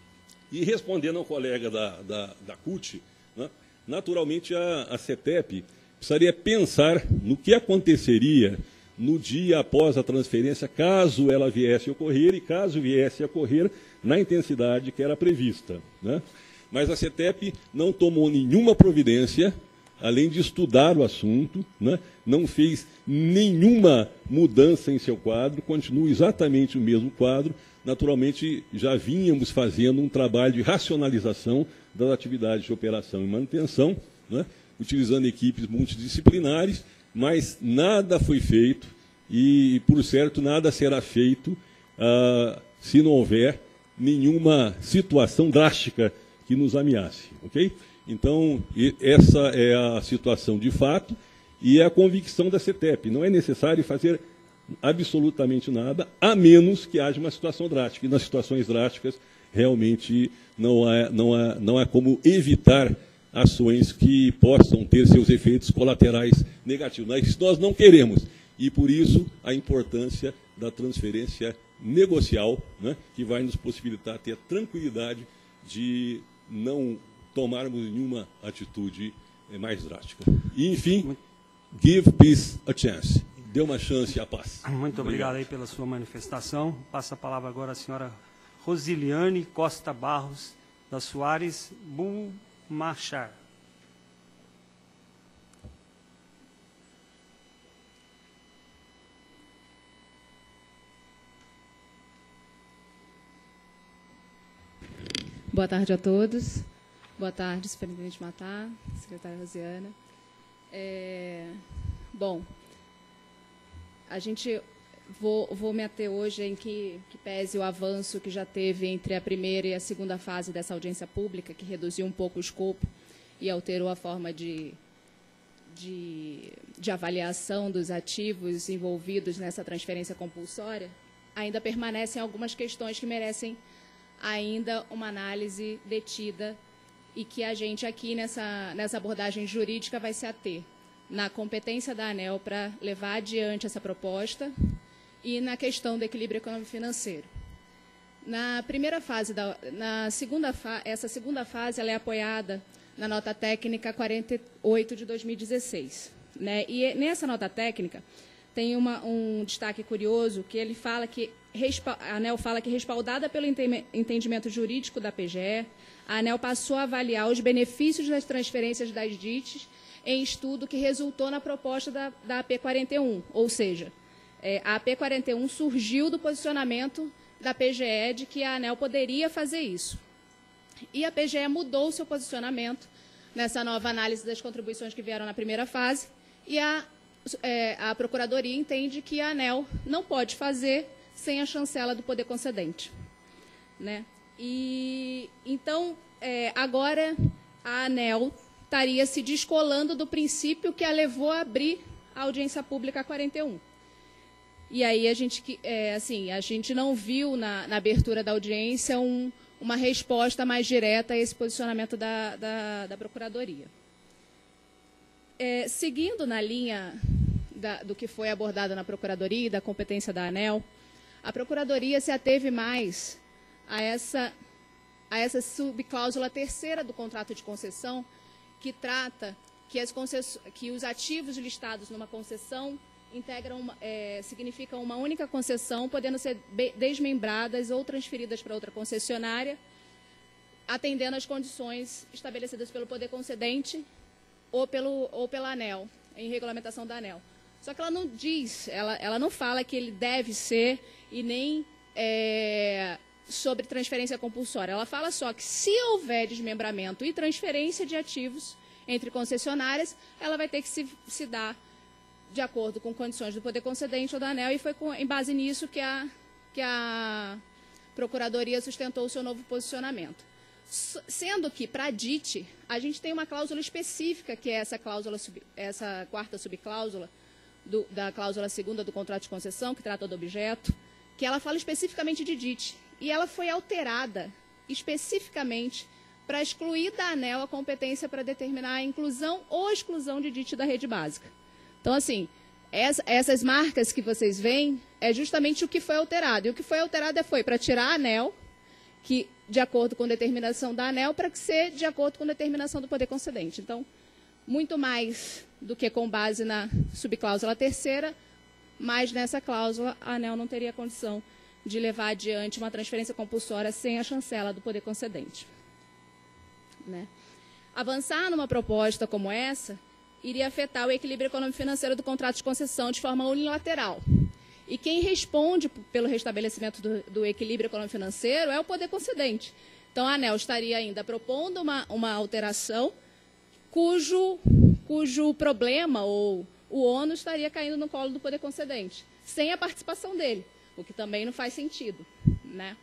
E respondendo ao colega da, da, da C U T, né, naturalmente a, a CETEP precisaria pensar no que aconteceria no dia após a transferência, caso ela viesse a ocorrer, e caso viesse a ocorrer na intensidade que era prevista, né? Mas a CETEP não tomou nenhuma providência, além de estudar o assunto, né? Não fez nenhuma mudança em seu quadro, continua exatamente o mesmo quadro. Naturalmente, já vínhamos fazendo um trabalho de racionalização das atividades de operação e manutenção, né? Utilizando equipes multidisciplinares, mas nada foi feito e, por certo, nada será feito ah, se não houver nenhuma situação drástica que nos ameace, ok? Então, essa é a situação de fato e é a convicção da CETEP. Não é necessário fazer absolutamente nada, a menos que haja uma situação drástica. E nas situações drásticas, realmente, não há, não há, não há como evitar ações que possam ter seus efeitos colaterais negativos. Mas nós não queremos. E, por isso, a importância da transferência negocial, né, que vai nos possibilitar ter a tranquilidade de não tomarmos nenhuma atitude mais drástica. E, enfim, give peace a chance. Dê uma chance à paz. Muito obrigado, obrigado aí pela sua manifestação. Passa a palavra agora à senhora Rosiliane Costa Barros, da Soares Bumachar. Boa tarde a todos. Boa tarde, superintendente Matar, secretária Rosiana. É, bom, a gente vou, vou me ater hoje em que, que pese o avanço que já teve entre a primeira e a segunda fase dessa audiência pública, que reduziu um pouco o escopo e alterou a forma de, de, de avaliação dos ativos envolvidos nessa transferência compulsória, ainda permanecem algumas questões que merecem ainda uma análise detida e que a gente aqui nessa, nessa abordagem jurídica vai se ater na competência da ANEEL para levar adiante essa proposta e na questão do equilíbrio econômico-financeiro. Na primeira fase, da, na segunda fa, essa segunda fase ela é apoiada na nota técnica quarenta e oito de dois mil e dezesseis. Né? E nessa nota técnica tem uma, um destaque curioso que ele fala que a ANEEL fala que, respaldada pelo entendimento jurídico da P G E, a ANEEL passou a avaliar os benefícios das transferências das D I Ts em estudo que resultou na proposta da, da A P quarenta e um, ou seja, é, a A P quarenta e um surgiu do posicionamento da P G E de que a ANEEL poderia fazer isso. E a P G E mudou o seu posicionamento nessa nova análise das contribuições que vieram na primeira fase, e a, é, a Procuradoria entende que a ANEEL não pode fazer sem a chancela do poder concedente. Né? E, então, é, agora a ANEEL estaria se descolando do princípio que a levou a abrir a audiência pública quarenta e um. E aí a gente, é, assim, a gente não viu na, na abertura da audiência um, uma resposta mais direta a esse posicionamento da, da, da Procuradoria. É, seguindo na linha da, do que foi abordado na Procuradoria e da competência da ANEEL, a Procuradoria se ateve mais a essa, a essa subcláusula terceira do contrato de concessão, que trata que, as concess... que os ativos listados numa concessão integram uma, é, significam uma única concessão, podendo ser desmembradas ou transferidas para outra concessionária, atendendo às condições estabelecidas pelo poder concedente ou, pelo, ou pela ANEEL, em regulamentação da ANEEL. Só que ela não diz, ela, ela não fala que ele deve ser e nem é, sobre transferência compulsória. Ela fala só que se houver desmembramento e transferência de ativos entre concessionárias, ela vai ter que se, se dar de acordo com condições do poder concedente ou da ANEEL, e foi com, em base nisso que a, que a Procuradoria sustentou o seu novo posicionamento. S- sendo que, para a D I T, a gente tem uma cláusula específica, que é essa, cláusula sub, essa quarta subcláusula, do, da cláusula segunda do contrato de concessão, que trata do objeto, que ela fala especificamente de D I T. E ela foi alterada especificamente para excluir da ANEEL a competência para determinar a inclusão ou exclusão de D I T da rede básica. Então, assim, essa, essas marcas que vocês veem é justamente o que foi alterado. E o que foi alterado foi para tirar a ANEEL, que, de acordo com a determinação da ANEEL, para que ser de acordo com a determinação do poder concedente. Então, muito mais do que com base na subcláusula terceira, mas nessa cláusula a ANEEL não teria condição de levar adiante uma transferência compulsória sem a chancela do poder concedente. Né? Avançar numa proposta como essa iria afetar o equilíbrio econômico-financeiro do contrato de concessão de forma unilateral. E quem responde pelo restabelecimento do, do equilíbrio econômico-financeiro é o poder concedente. Então, a ANEEL estaria ainda propondo uma, uma alteração cujo, cujo problema ou o ônus estaria caindo no colo do poder concedente, sem a participação dele, o que também não faz sentido. Né?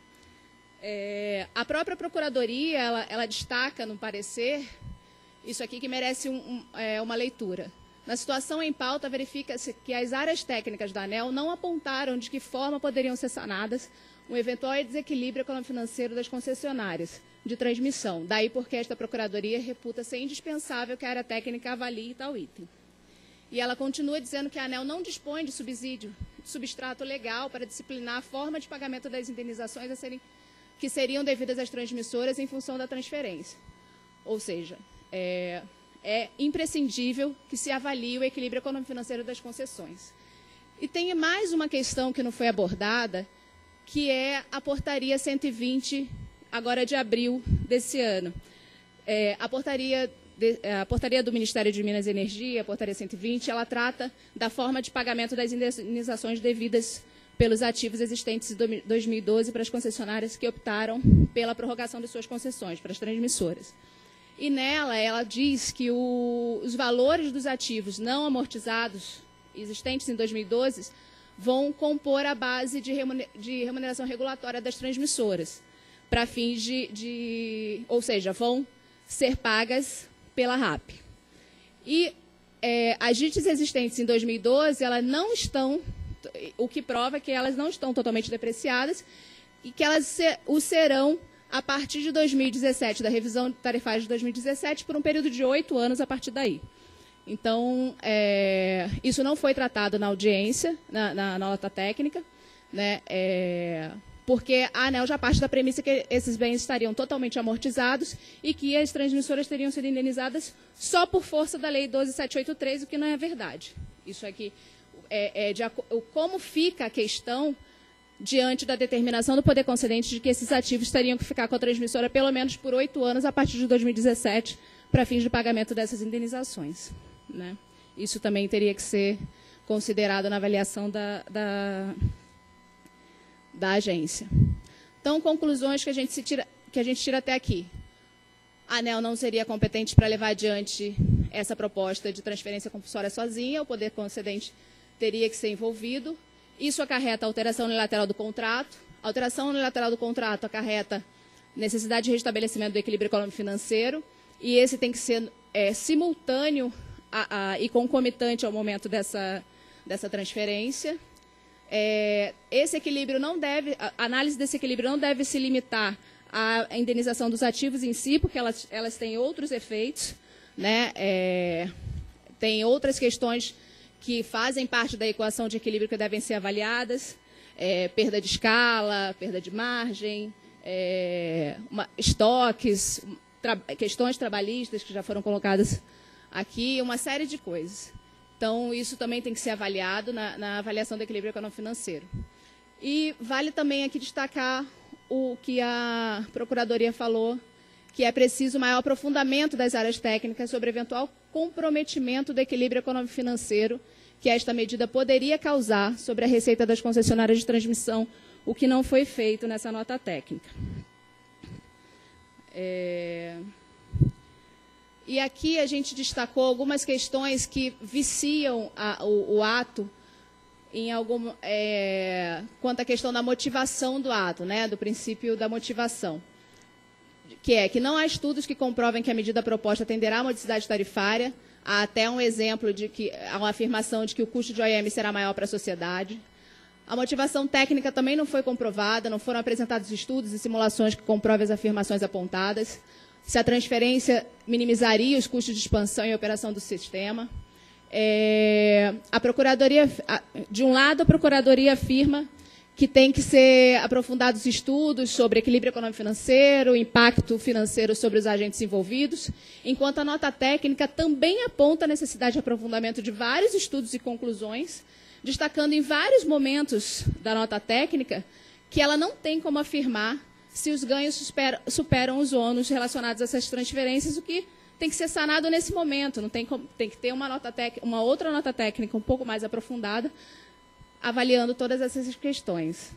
É, a própria Procuradoria, ela, ela destaca no parecer isso aqui que merece um, um, é, uma leitura. Na situação em pauta, verifica-se que as áreas técnicas da ANEEL não apontaram de que forma poderiam ser sanadas um eventual desequilíbrio econômico-financeiro das concessionárias de transmissão. Daí porque esta Procuradoria reputa ser indispensável que a área técnica avalie tal item. E ela continua dizendo que a ANEEL não dispõe de subsídio, de substrato legal para disciplinar a forma de pagamento das indenizações a serem, que seriam devidas às transmissoras em função da transferência. Ou seja, É, é imprescindível que se avalie o equilíbrio econômico-financeiro das concessões. E tem mais uma questão que não foi abordada, que é a portaria cento e vinte, agora de abril desse ano. É, a, portaria de, a portaria do Ministério de Minas e Energia, a portaria cento e vinte, ela trata da forma de pagamento das indenizações devidas pelos ativos existentes em dois mil e doze para as concessionárias que optaram pela prorrogação de suas concessões, para as transmissoras. E nela, ela diz que o, os valores dos ativos não amortizados existentes em dois mil e doze vão compor a base de remuneração regulatória das transmissoras, para fins de, de... ou seja, vão ser pagas pela R A P. E é, as J I Ts existentes em dois mil e doze, elas não estão, o que prova que elas não estão totalmente depreciadas e que elas se, o serão a partir de dois mil e dezessete, da revisão tarifária de dois mil e dezessete, por um período de oito anos a partir daí. Então, é, isso não foi tratado na audiência, na, na, na nota técnica, né, é, porque a ANEEL já parte da premissa que esses bens estariam totalmente amortizados e que as transmissoras teriam sido indenizadas só por força da Lei doze mil setecentos e oitenta e três, o que não é verdade. Isso aqui, é, é de, como fica a questão diante da determinação do poder concedente de que esses ativos teriam que ficar com a transmissora pelo menos por oito anos a partir de dois mil e dezessete para fins de pagamento dessas indenizações, né? Isso também teria que ser considerado na avaliação da... da da agência. Então, conclusões que a gente, se tira, que a gente tira até aqui. A ANEEL não seria competente para levar adiante essa proposta de transferência compulsória sozinha, o poder concedente teria que ser envolvido. Isso acarreta alteração unilateral do contrato. A alteração unilateral do contrato acarreta necessidade de restabelecimento do equilíbrio econômico-financeiro, e esse tem que ser é, simultâneo a, a, e concomitante ao momento dessa, dessa transferência. É, esse equilíbrio não deve, a análise desse equilíbrio não deve se limitar à indenização dos ativos em si, porque elas, elas têm outros efeitos, né? É, tem outras questões que fazem parte da equação de equilíbrio que devem ser avaliadas, é, perda de escala, perda de margem, é, uma, estoques, tra, questões trabalhistas que já foram colocadas aqui, uma série de coisas. Então, isso também tem que ser avaliado na, na avaliação do equilíbrio econômico-financeiro. E vale também aqui destacar o que a Procuradoria falou, que é preciso maior aprofundamento das áreas técnicas sobre eventual comprometimento do equilíbrio econômico-financeiro que esta medida poderia causar sobre a receita das concessionárias de transmissão, o que não foi feito nessa nota técnica. É... E aqui a gente destacou algumas questões que viciam a, o, o ato em algum, é, quanto à questão da motivação do ato, né, do princípio da motivação, que é que não há estudos que comprovem que a medida proposta atenderá à modicidade tarifária. Há até um exemplo de que há uma afirmação de que o custo de O I M será maior para a sociedade. A motivação técnica também não foi comprovada, não foram apresentados estudos e simulações que comprovem as afirmações apontadas. Se a transferência minimizaria os custos de expansão e operação do sistema. É, a Procuradoria, de um lado, a Procuradoria afirma que tem que ser aprofundados estudos sobre equilíbrio econômico-financeiro, impacto financeiro sobre os agentes envolvidos, enquanto a nota técnica também aponta a necessidade de aprofundamento de vários estudos e conclusões, destacando em vários momentos da nota técnica que ela não tem como afirmar se os ganhos superam, superam os ônus relacionados a essas transferências, o que tem que ser sanado nesse momento. Não tem, tem que ter uma, nota tec, uma outra nota técnica um pouco mais aprofundada, avaliando todas essas questões.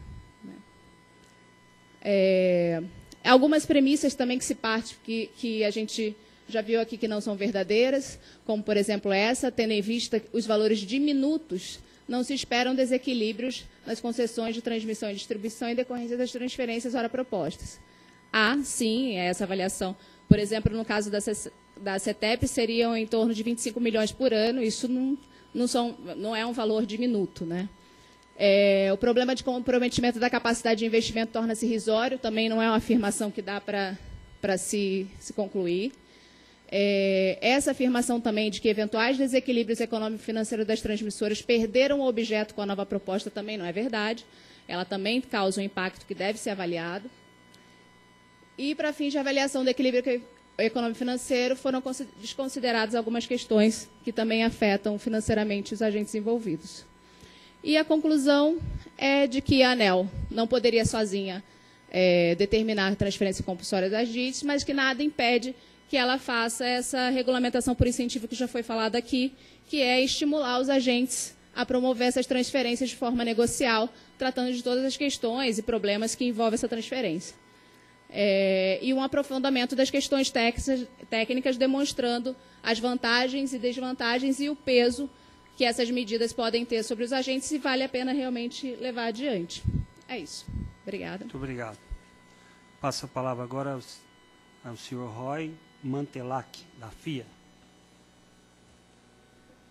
É, algumas premissas também que se parte, que, que a gente já viu aqui que não são verdadeiras, como, por exemplo, essa, tendo em vista os valores diminutos, não se esperam desequilíbrios nas concessões de transmissão e distribuição em decorrência das transferências ora propostas. Há, sim, essa avaliação. Por exemplo, no caso da, da CETEP, seriam em torno de vinte e cinco milhões por ano. Isso não, não, são, não é um valor diminuto, né? É, o problema de comprometimento da capacidade de investimento torna-se irrisório, também não é uma afirmação que dá para se, se concluir. É, essa afirmação também de que eventuais desequilíbrios econômico-financeiros das transmissoras perderam o objeto com a nova proposta também não é verdade. Ela também causa um impacto que deve ser avaliado. E, para fins de avaliação do equilíbrio econômico-financeiro, foram desconsideradas algumas questões que também afetam financeiramente os agentes envolvidos. E a conclusão é de que a ANEEL não poderia sozinha é, determinar a transferência compulsória das J I Ts, mas que nada impede que ela faça essa regulamentação por incentivo que já foi falado aqui, que é estimular os agentes a promover essas transferências de forma negocial, tratando de todas as questões e problemas que envolvem essa transferência. É, e um aprofundamento das questões técnicas, técnicas, demonstrando as vantagens e desvantagens e o peso que essas medidas podem ter sobre os agentes e vale a pena realmente levar adiante. É isso. Obrigada. Muito obrigado. Passo a palavra agora ao, ao senhor Roy Mantelac, da F I A.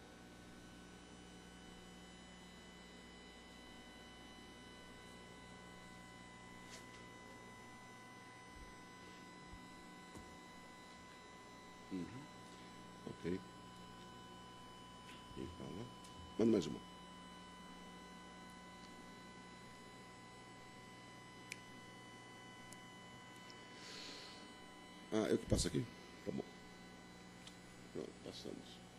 Ok. Manda mais uma. Ah, eu que passo aqui? Tá bom. Pronto, passamos.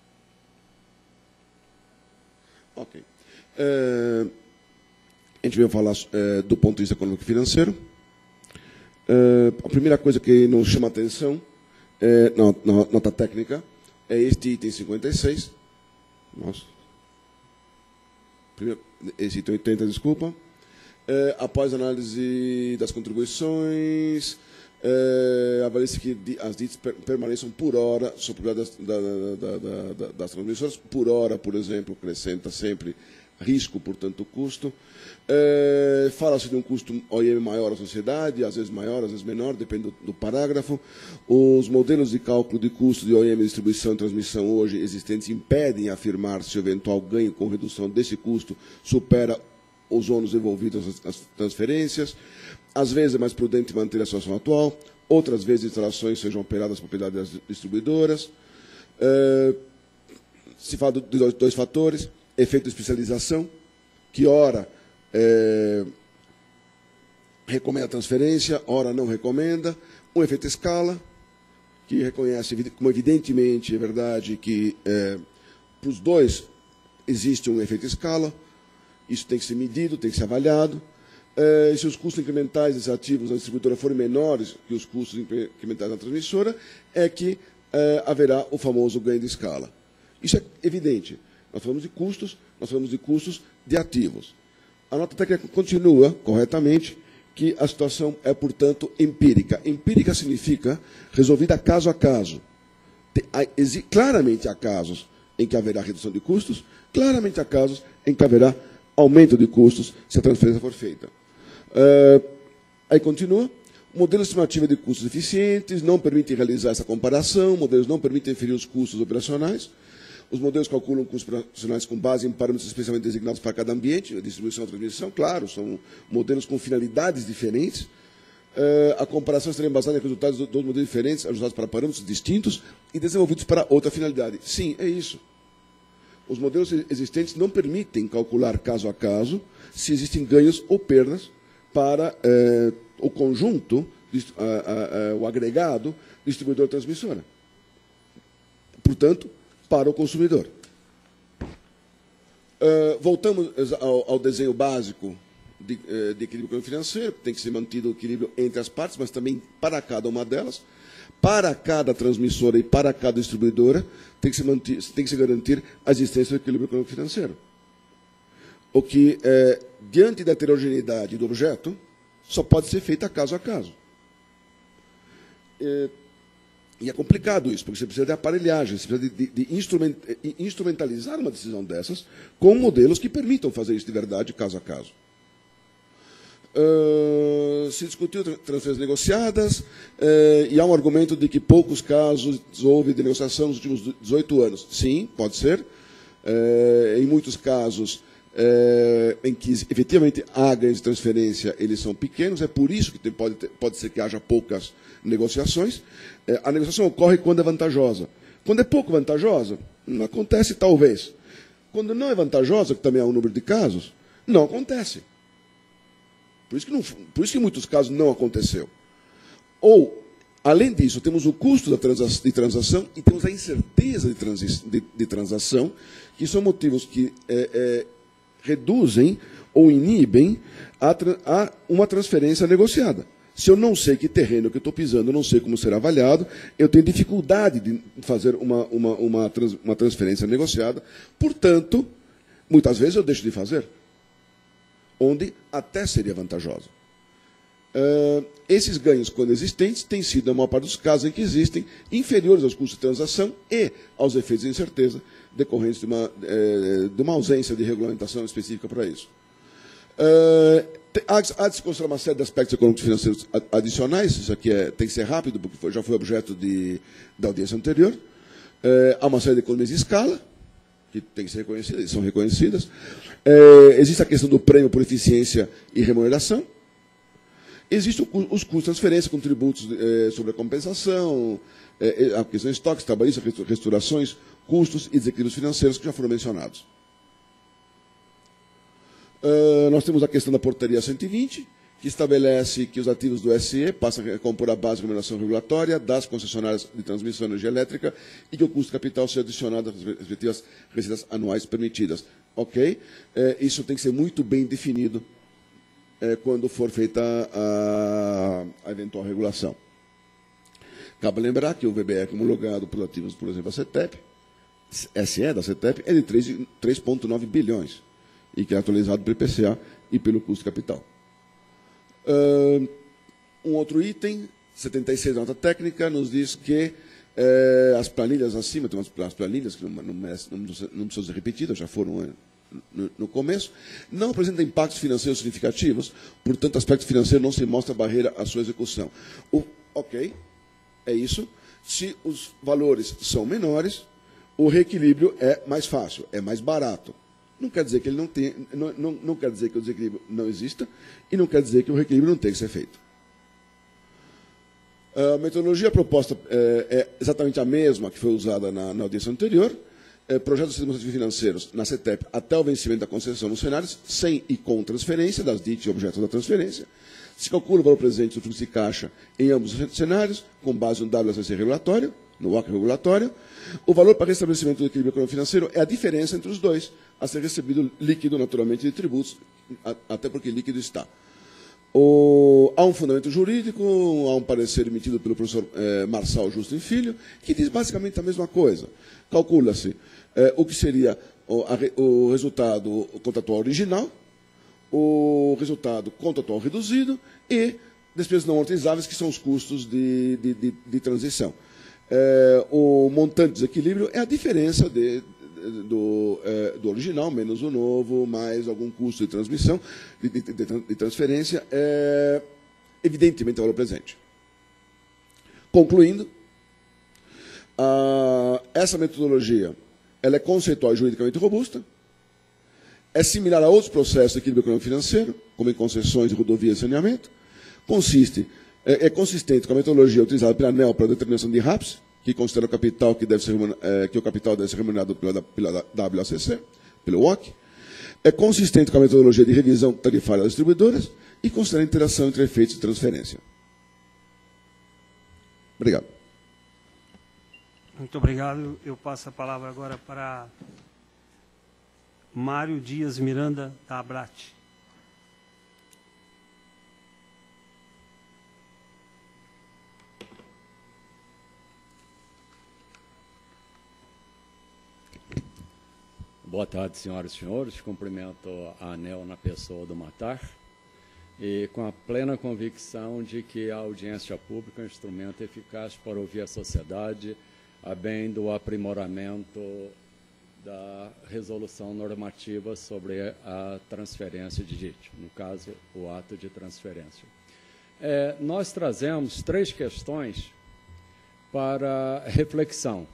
Ok. É, a gente veio falar é, do ponto de vista econômico e financeiro. É, a primeira coisa que nos chama a atenção, é, na, na nota técnica, é este item cinquenta e seis. Nossa. Primeiro, esse item oitenta, desculpa. É, após a análise das contribuições, é, avalia-se que as D I Ts permaneçam por hora, sob a das, da, da, da, da, das transmissões, por hora, por exemplo, acrescenta sempre risco, portanto, custo. É, fala-se de um custo O I M maior à sociedade, às vezes maior, às vezes menor, depende do, do parágrafo. Os modelos de cálculo de custo de O I M, distribuição e transmissão hoje existentes impedem afirmar se o eventual ganho com redução desse custo supera os ônus envolvidos nas transferências. Às vezes é mais prudente manter a situação atual, outras vezes instalações sejam operadas por propriedade das distribuidoras. É, se fala de dois, dois fatores: efeito de especialização, que ora é, recomenda a transferência, ora não recomenda. Um efeito escala, que reconhece, como evidentemente é verdade, que é, para os dois existe um efeito escala. Isso tem que ser medido, tem que ser avaliado. É, se os custos incrementais desses ativos na distribuidora forem menores que os custos incrementais na transmissora, é que é, haverá o famoso ganho de escala. Isso é evidente. Nós falamos de custos, nós falamos de custos de ativos. A nota técnica continua, corretamente, que a situação é, portanto, empírica. Empírica significa resolvida caso a caso. Claramente há casos em que haverá redução de custos, claramente há casos em que haverá aumento de custos se a transferência for feita. Uh, aí continua. Modelos estimativa de custos eficientes não permitem realizar essa comparação, modelos não permitem inferir os custos operacionais. Os modelos calculam custos operacionais com base em parâmetros especialmente designados para cada ambiente, a distribuição e a transmissão, claro, são modelos com finalidades diferentes. Uh, a comparação estaria embasada em resultados de dois modelos diferentes, ajustados para parâmetros distintos e desenvolvidos para outra finalidade. Sim, é isso. Os modelos existentes não permitem calcular caso a caso se existem ganhos ou perdas para eh, o conjunto, a, a, a, o agregado distribuidor-transmissora. Portanto, para o consumidor. Uh, voltamos ao, ao desenho básico de, de equilíbrio financeiro, tem que ser mantido o equilíbrio entre as partes, mas também para cada uma delas. Para cada transmissora e para cada distribuidora, tem que se, manter, tem que se garantir a existência do equilíbrio econômico financeiro. O que, é, diante da heterogeneidade do objeto, só pode ser feito a caso a caso. É, e é complicado isso, porque você precisa de aparelhagem, você precisa de, de, de instrument, instrumentalizar uma decisão dessas com modelos que permitam fazer isso de verdade, caso a caso. Uh, se discutiu transferências negociadas, uh, e há um argumento de que poucos casos houve de negociação nos últimos dezoito anos. Sim, pode ser. Uh, em muitos casos uh, em que efetivamente há ganhos de transferência, eles são pequenos, é por isso que tem, pode, ter, pode ser que haja poucas negociações. Uh, a negociação ocorre quando é vantajosa. Quando é pouco vantajosa, não acontece talvez. Quando não é vantajosa, que também há um número de casos, não acontece. Por isso, que não, por isso que em muitos casos não aconteceu. Ou, além disso, temos o custo da transa, de transação e temos a incerteza de, transi, de, de transação, que são motivos que é, é, reduzem ou inibem a, a uma transferência negociada. Se eu não sei que terreno que eu estou pisando, eu não sei como será avaliado, eu tenho dificuldade de fazer uma, uma, uma, trans, uma transferência negociada. Portanto, muitas vezes eu deixo de fazer, onde até seria vantajosa. Uh, esses ganhos, quando existentes, têm sido, na maior parte dos casos em que existem, inferiores aos custos de transação e aos efeitos de incerteza decorrentes de uma, eh, de uma ausência de regulamentação específica para isso. Uh, há, há de se considerar uma série de aspectos econômicos e financeiros adicionais, isso aqui é, tem que ser rápido, porque foi, já foi objeto de, da audiência anterior. Uh, há uma série de economias de escala, que tem que ser reconhecidas, são reconhecidas. É, existe a questão do prêmio por eficiência e remuneração. Existem os custos de transferência, com tributos eh, sobre a compensação, eh, a questão de estoques, trabalhistas, restaurações, custos e desequilíbrios financeiros que já foram mencionados. Uh, nós temos a questão da portaria cento e vinte, que estabelece que os ativos do S E passam a compor a base de remuneração regulatória das concessionárias de transmissão de energia elétrica e que o custo de capital seja adicionado às respectivas receitas anuais permitidas. Ok? Eh, isso tem que ser muito bem definido eh, quando for feita a, a eventual regulação. Cabe lembrar que o V B R homologado por ativos, por exemplo, a CETEP, S E da CETEP, é de três vírgula nove bilhões. E que é atualizado pelo I P C A e pelo custo capital. Uh, um outro item, setenta e seis da nota técnica, nos diz que eh, as planilhas acima, tem umas planilhas que não, não, merece, não, não precisam ser repetidas, já foram no, no começo, não apresentam impactos financeiros significativos, portanto, aspecto financeiro não se mostra barreira à sua execução. O, ok, é isso. Se os valores são menores, o reequilíbrio é mais fácil, é mais barato. Não quer dizer que ele não tem, não, não, não quer dizer que o desequilíbrio não exista e não quer dizer que o reequilíbrio não tenha que ser feito. A metodologia proposta é, é exatamente a mesma que foi usada na, na audiência anterior. É, projetos demonstrativos financeiros na CETEP até o vencimento da concessão nos cenários, sem e com transferência das D I T e objetos da transferência. Se calcula o valor presente do fluxo de caixa em ambos os cenários, com base no W S C regulatório, no W A C regulatório. O valor para restabelecimento do equilíbrio econômico-financeiro é a diferença entre os dois, a ser recebido líquido, naturalmente, de tributos, até porque líquido está. O, há um fundamento jurídico, há um parecer emitido pelo professor eh, Marçal Justo e Filho, que diz basicamente a mesma coisa. Calcula-se eh, o que seria o, a, o resultado contratual original, o resultado contratual reduzido e despesas não amortizáveis, que são os custos de, de, de, de transição. É, o montante de desequilíbrio é a diferença de, de, do, é, do original, menos o novo, mais algum custo de transmissão, de, de, de, de transferência, é, evidentemente é o valor presente. Concluindo, a, essa metodologia ela é conceitual e juridicamente robusta, é similar a outros processos de equilíbrio econômico-financeiro, como em concessões de rodovias e saneamento, consiste É, é consistente com a metodologia utilizada pela ANEEL para a determinação de RAPS, que considera o capital que, deve ser, é, que o capital deve ser remunerado pela, pela W A C C, pelo W A C. É consistente com a metodologia de revisão tarifária das distribuidoras e considera a interação entre efeitos de transferência. Obrigado. Muito obrigado. Eu passo a palavra agora para Mário Dias Miranda, da Abrat. Boa tarde, senhoras e senhores. Cumprimento a ANEEL na pessoa do Matar e com a plena convicção de que a audiência pública é um instrumento eficaz para ouvir a sociedade, a bem do aprimoramento da resolução normativa sobre a transferência de D I T, no caso, o ato de transferência. É, nós trazemos três questões para reflexão.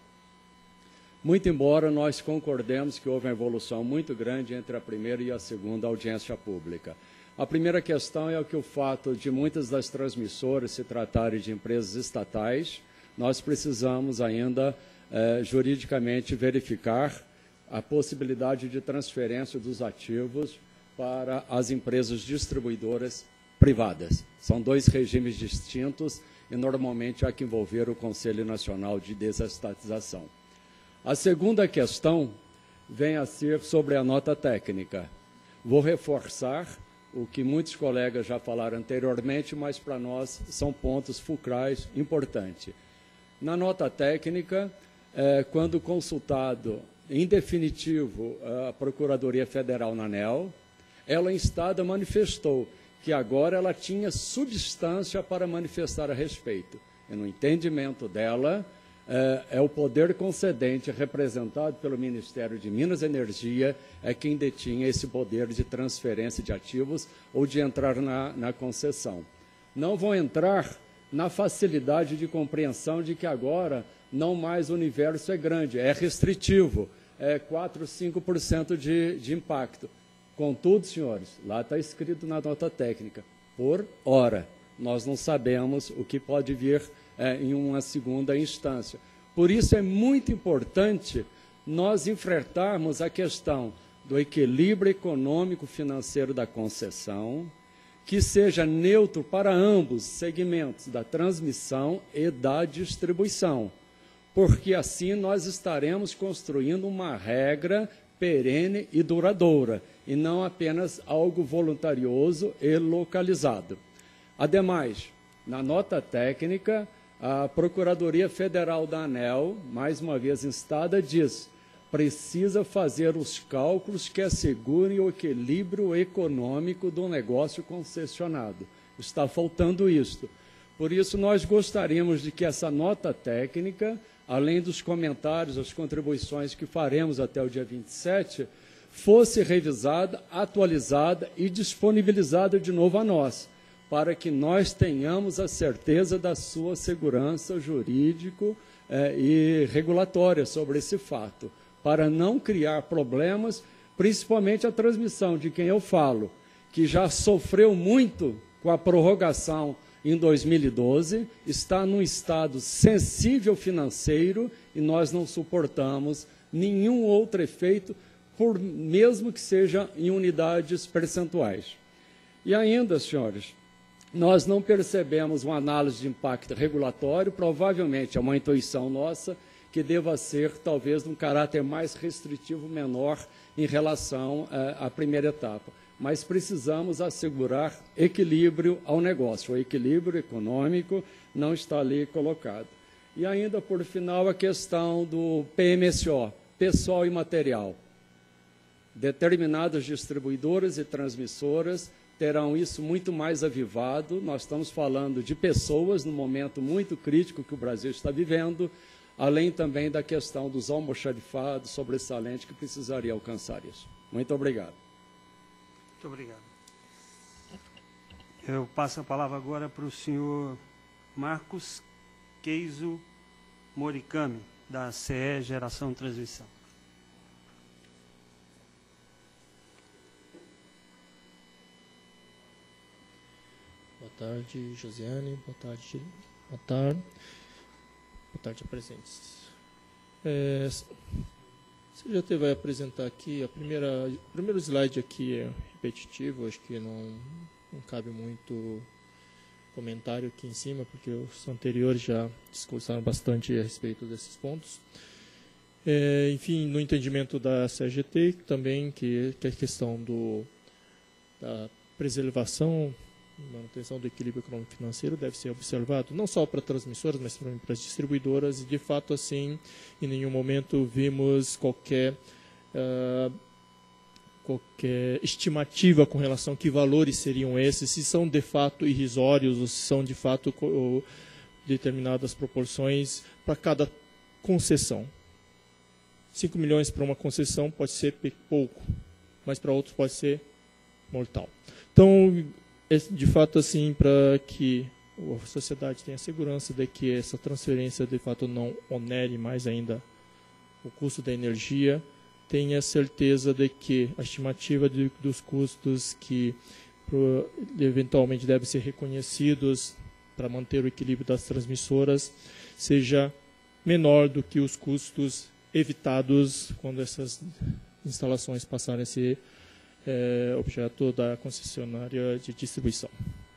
Muito embora nós concordemos que houve uma evolução muito grande entre a primeira e a segunda audiência pública. A primeira questão é o que o fato de muitas das transmissoras se tratarem de empresas estatais, nós precisamos ainda eh, juridicamente verificar a possibilidade de transferência dos ativos para as empresas distribuidoras privadas. São dois regimes distintos e normalmente há que envolver o Conselho Nacional de Desestatização. A segunda questão vem a ser sobre a nota técnica. Vou reforçar o que muitos colegas já falaram anteriormente, mas para nós são pontos fulcrais importantes. Na nota técnica, eh, quando consultado em definitivo a Procuradoria Federal na ANEEL, ela em estado manifestou que agora ela tinha substância para manifestar a respeito. E no entendimento dela, é, é o poder concedente representado pelo Ministério de Minas e Energia é quem detinha esse poder de transferência de ativos ou de entrar na, na concessão. Não vou entrar na facilidade de compreensão de que agora não mais o universo é grande, é restritivo, é quatro, cinco por cento de, de impacto. Contudo, senhores, lá está escrito na nota técnica, por hora. Nós não sabemos o que pode vir é, em uma segunda instância. Por isso é muito importante nós enfrentarmos a questão do equilíbrio econômico-financeiro da concessão, que seja neutro para ambos segmentos, da transmissão e da distribuição, porque assim nós estaremos construindo uma regra perene e duradoura, e não apenas algo voluntarioso e localizado. Ademais, na nota técnica, a Procuradoria Federal da ANEEL, mais uma vez instada, diz: precisa fazer os cálculos que assegurem o equilíbrio econômico do negócio concessionado. Está faltando isto. Por isso, nós gostaríamos de que essa nota técnica, além dos comentários, as contribuições que faremos até o dia vinte e sete, fosse revisada, atualizada e disponibilizada de novo a nós, para que nós tenhamos a certeza da sua segurança jurídico eh, e regulatória sobre esse fato, para não criar problemas, principalmente a transmissão de quem eu falo, que já sofreu muito com a prorrogação em dois mil e doze, está num estado sensível financeiro e nós não suportamos nenhum outro efeito, por mesmo que seja em unidades percentuais. E ainda, senhores, nós não percebemos uma análise de impacto regulatório, provavelmente é uma intuição nossa, que deva ser, talvez, de um caráter mais restritivo, menor, em relação eh, à primeira etapa. Mas precisamos assegurar equilíbrio ao negócio. O equilíbrio econômico não está ali colocado. E ainda, por final, a questão do P M S O, pessoal e material. Determinadas distribuidoras e transmissoras terão isso muito mais avivado. Nós estamos falando de pessoas, num momento muito crítico que o Brasil está vivendo, além também da questão dos almoxarifados sobressalentes que precisaria alcançar isso. Muito obrigado. Muito obrigado. Eu passo a palavra agora para o senhor Marcos Keizo Morikami, da C E Geração e Transmissão. Boa tarde, Josiane. Boa tarde, boa tarde. Boa tarde a presentes. É, você já vai apresentar aqui, a primeira, o primeiro slide aqui é repetitivo, acho que não, não cabe muito comentário aqui em cima, porque os anteriores já discursaram bastante a respeito desses pontos. É, enfim, no entendimento da C G T, também, que, que é a questão do, da preservação, manutenção do equilíbrio econômico financeiro deve ser observado, não só para transmissoras, mas também para as distribuidoras, e de fato assim, em nenhum momento vimos qualquer, uh, qualquer estimativa com relação a que valores seriam esses, se são de fato irrisórios, ou se são de fato ou, determinadas proporções para cada concessão. cinco milhões para uma concessão pode ser pouco, mas para outros pode ser mortal. Então, de fato, assim, para que a sociedade tenha segurança de que essa transferência, de fato, não onere mais ainda o custo da energia, tenha certeza de que a estimativa de, dos custos que pro, eventualmente devem ser reconhecidos para manter o equilíbrio das transmissoras seja menor do que os custos evitados quando essas instalações passarem a ser É, objeto da concessionária de distribuição.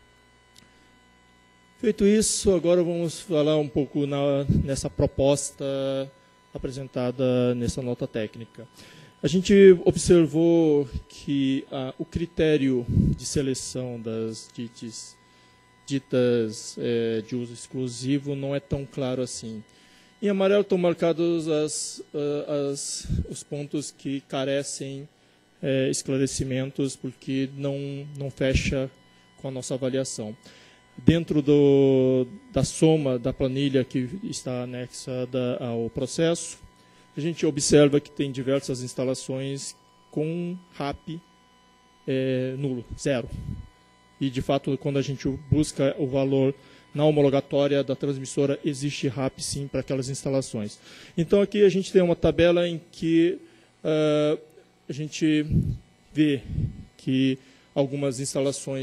Feito isso, agora vamos falar um pouco na, nessa proposta apresentada nessa nota técnica. A gente observou que ah, o critério de seleção das ditas, ditas é, de uso exclusivo não é tão claro assim. Em amarelo estão marcados as, as, os pontos que carecem É, esclarecimentos, porque não, não fecha com a nossa avaliação. Dentro do, da soma da planilha que está anexada ao processo, a gente observa que tem diversas instalações com R A P é, nulo, zero. E, de fato, quando a gente busca o valor na homologatória da transmissora, existe R A P, sim, para aquelas instalações. Então, aqui a gente tem uma tabela em que uh, a gente vê que algumas instalações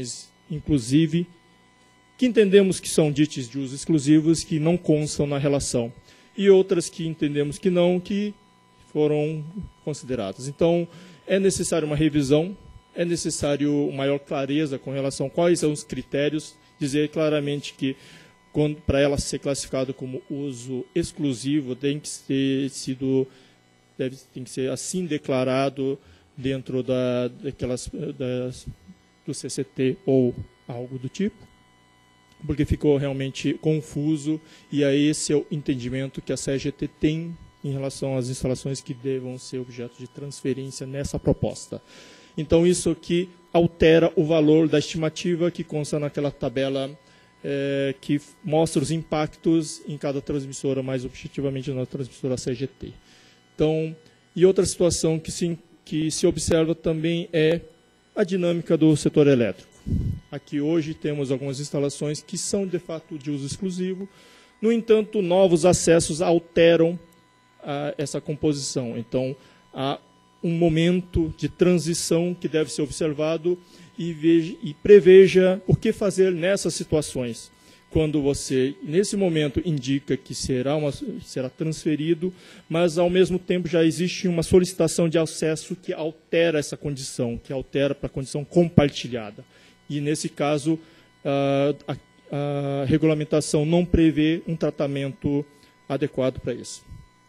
inclusive, que entendemos que são ditos de uso exclusivos, que não constam na relação, e outras que entendemos que não, que foram consideradas. Então, é necessário uma revisão, é necessário maior clareza com relação a quais são os critérios, dizer claramente que, para ela ser classificada como uso exclusivo, tem que ter sido, deve, tem que ser assim declarado dentro da, daquelas, das, do C C T ou algo do tipo, porque ficou realmente confuso, e aí esse é o entendimento que a C G T tem em relação às instalações que devam ser objeto de transferência nessa proposta. Então, isso aqui altera o valor da estimativa que consta naquela tabela é, que mostra os impactos em cada transmissora, mais objetivamente na transmissora C G T. Então, e outra situação que se, que se observa também é a dinâmica do setor elétrico. Aqui hoje temos algumas instalações que são, de fato, de uso exclusivo. No entanto, novos acessos alteram a, essa composição. Então, há um momento de transição que deve ser observado e, veja, e preveja o que fazer nessas situações. Quando você, nesse momento, indica que será, uma, será transferido, mas, ao mesmo tempo, já existe uma solicitação de acesso que altera essa condição, que altera para a condição compartilhada. E, nesse caso, a, a, a regulamentação não prevê um tratamento adequado para isso.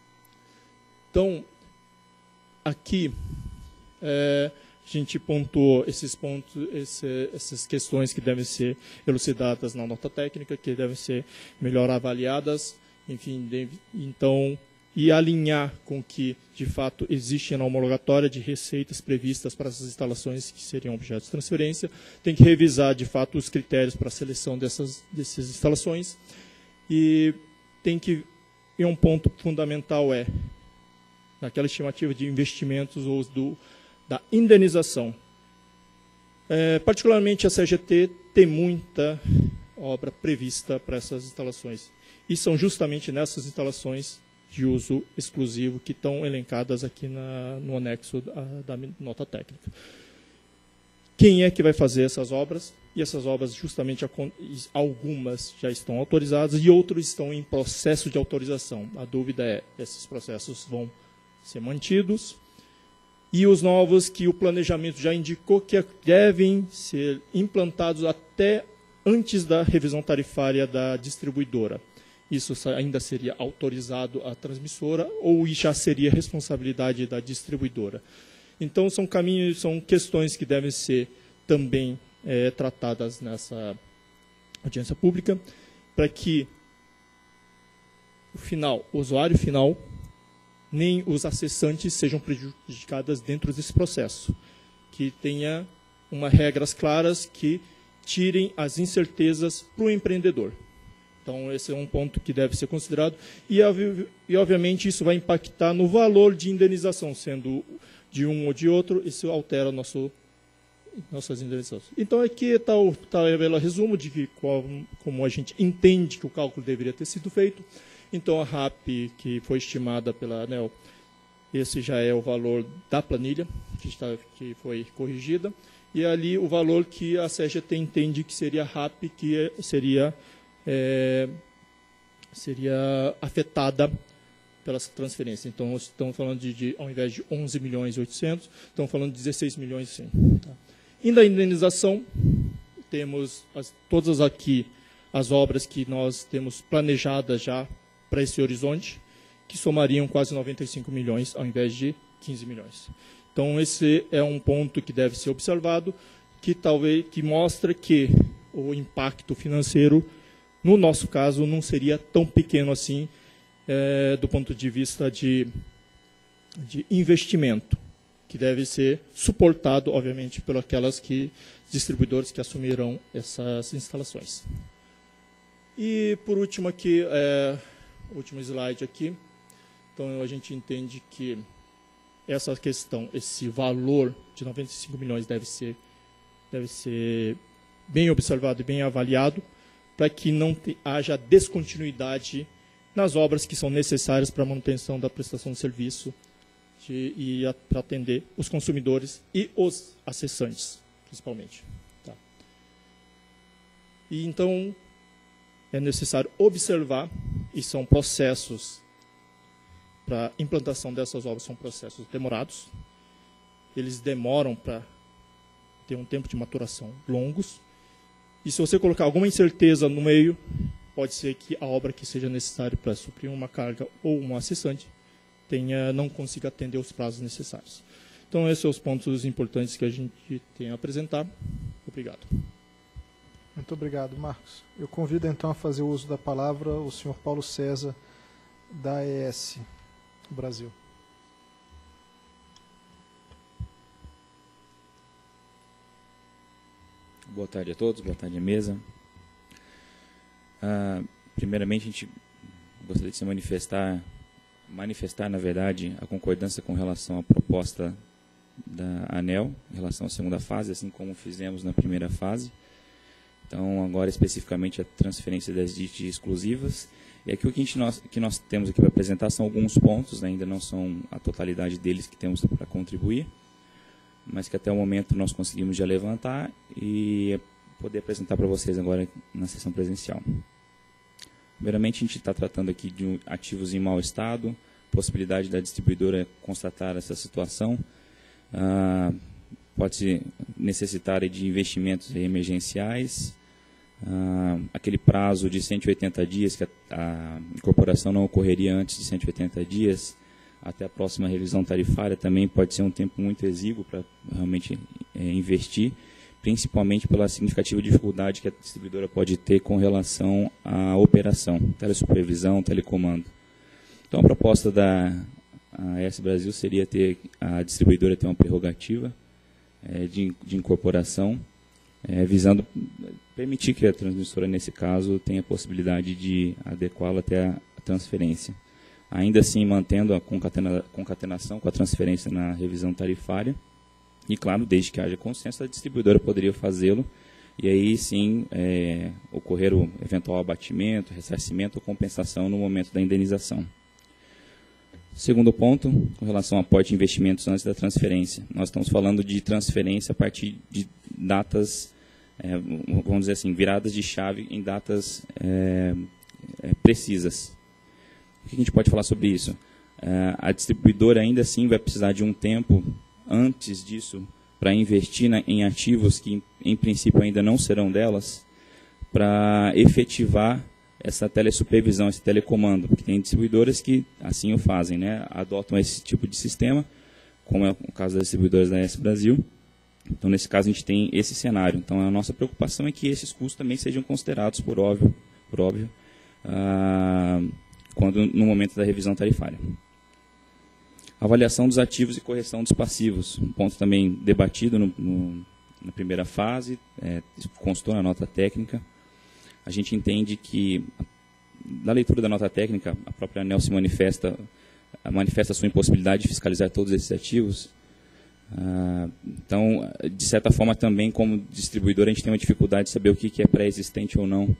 Então, aqui, é, a gente pontuou esses pontos, esse, essas questões que devem ser elucidadas na nota técnica, que devem ser melhor avaliadas, enfim, deve, então, e alinhar com o que, de fato, existe na homologatória de receitas previstas para essas instalações que seriam objetos de transferência. Tem que revisar, de fato, os critérios para a seleção dessas, dessas instalações. E tem que, e um ponto fundamental é, naquela estimativa de investimentos ou do, da indenização. É, particularmente a C G T tem muita obra prevista para essas instalações. E são justamente nessas instalações de uso exclusivo que estão elencadas aqui na, no anexo da, da nota técnica. Quem é que vai fazer essas obras? E essas obras, justamente, algumas já estão autorizadas e outras estão em processo de autorização. A dúvida é, esses processos vão ser mantidos, e os novos que o planejamento já indicou que devem ser implantados até antes da revisão tarifária da distribuidora. Isso ainda seria autorizado à transmissora ou já seria responsabilidade da distribuidora. Então, são caminhos, são questões que devem ser também é, tratadas nessa audiência pública, para que o final, o usuário final, nem os acessantes sejam prejudicados dentro desse processo. Que tenha uma regras claras que tirem as incertezas para o empreendedor. Então, esse é um ponto que deve ser considerado. E, e, obviamente, isso vai impactar no valor de indenização, sendo de um ou de outro, isso altera nosso, nossas indenizações. Então, aqui está o, tá o resumo de que, qual, como a gente entende que o cálculo deveria ter sido feito. Então, a R A P, que foi estimada pela ANEEL, esse já é o valor da planilha, que, está, que foi corrigida, e ali o valor que a C G T entende que seria a R A P, que seria, é, seria afetada pela transferência. Então, estamos falando de, de, ao invés de onze milhões e oitocentos, estamos falando de dezesseis milhões e cem. Tá? E da indenização, temos as, todas aqui as obras que nós temos planejadas já para esse horizonte, que somariam quase noventa e cinco milhões, ao invés de quinze milhões. Então, esse é um ponto que deve ser observado, que talvez que mostra que o impacto financeiro, no nosso caso, não seria tão pequeno assim, é, do ponto de vista de, de investimento, que deve ser suportado, obviamente, por aquelas que, distribuidores que assumirão essas instalações. E, por último, aqui, é, último slide aqui. Então, a gente entende que essa questão, esse valor de noventa e cinco milhões deve ser, deve ser bem observado e bem avaliado, para que não te, haja descontinuidade nas obras que são necessárias para a manutenção da prestação de serviço de, e para atender os consumidores e os acessantes, principalmente. Tá. E então é necessário observar, e são processos para implantação dessas obras, são processos demorados. Eles demoram para ter um tempo de maturação longos. E se você colocar alguma incerteza no meio, pode ser que a obra que seja necessária para suprir uma carga ou uma acessante tenha, não consiga atender os prazos necessários. Então, esses são os pontos importantes que a gente tem a apresentar. Obrigado. Muito obrigado, Marcos. Eu convido, então, a fazer uso da palavra o senhor Paulo César, da A E S Brasil. Boa tarde a todos, boa tarde à mesa. Ah, primeiramente, a gente gostaria de se manifestar, manifestar, na verdade, a concordância com relação à proposta da ANEEL, em relação à segunda fase, assim como fizemos na primeira fase. Então, agora, especificamente, a transferência das D I T exclusivas. E aqui o que, a gente, nós, que nós temos aqui para apresentar são alguns pontos, né, ainda não são a totalidade deles que temos para contribuir, mas que até o momento nós conseguimos já levantar e poder apresentar para vocês agora na sessão presencial. Primeiramente, a gente está tratando aqui de ativos em mau estado, possibilidade da distribuidora constatar essa situação, ah, pode necessitar de investimentos emergenciais, ah, aquele prazo de cento e oitenta dias, que a, a incorporação não ocorreria antes de cento e oitenta dias, até a próxima revisão tarifária também pode ser um tempo muito exíguo para realmente é, investir, principalmente pela significativa dificuldade que a distribuidora pode ter com relação à operação, telesupervisão, telecomando. Então, a proposta da A E S Brasil seria ter a distribuidora ter uma prerrogativa é, de, de incorporação, é, visando permitir que a transmissora, nesse caso, tenha a possibilidade de adequá-la até a transferência. Ainda assim, mantendo a concatena, concatenação com a transferência na revisão tarifária. E, claro, desde que haja consenso, a distribuidora poderia fazê-lo. E aí, sim, é, ocorrer o eventual abatimento, ressarcimento ou compensação no momento da indenização. Segundo ponto, com relação ao aporte de investimentos antes da transferência. Nós estamos falando de transferência a partir de datas, é, vamos dizer assim, viradas de chave em datas é, é, precisas. O que a gente pode falar sobre isso? Uh, a distribuidora ainda assim vai precisar de um tempo antes disso para investir na, em ativos que, em, em princípio, ainda não serão delas, para efetivar essa telesupervisão, esse telecomando. Porque tem distribuidoras que assim o fazem, né? Adotam esse tipo de sistema, como é o caso das distribuidoras da A E S Brasil. Então, nesse caso, a gente tem esse cenário. Então, a nossa preocupação é que esses custos também sejam considerados, por óbvio, por óbvio uh, quando no momento da revisão tarifária. Avaliação dos ativos e correção dos passivos, um ponto também debatido no, no, na primeira fase, é, constou na nota técnica. A gente entende que, da leitura da nota técnica, a própria ANEEL se manifesta, manifesta a sua impossibilidade de fiscalizar todos esses ativos. Ah, então, de certa forma, também como distribuidor, a gente tem uma dificuldade de saber o que é pré-existente ou não.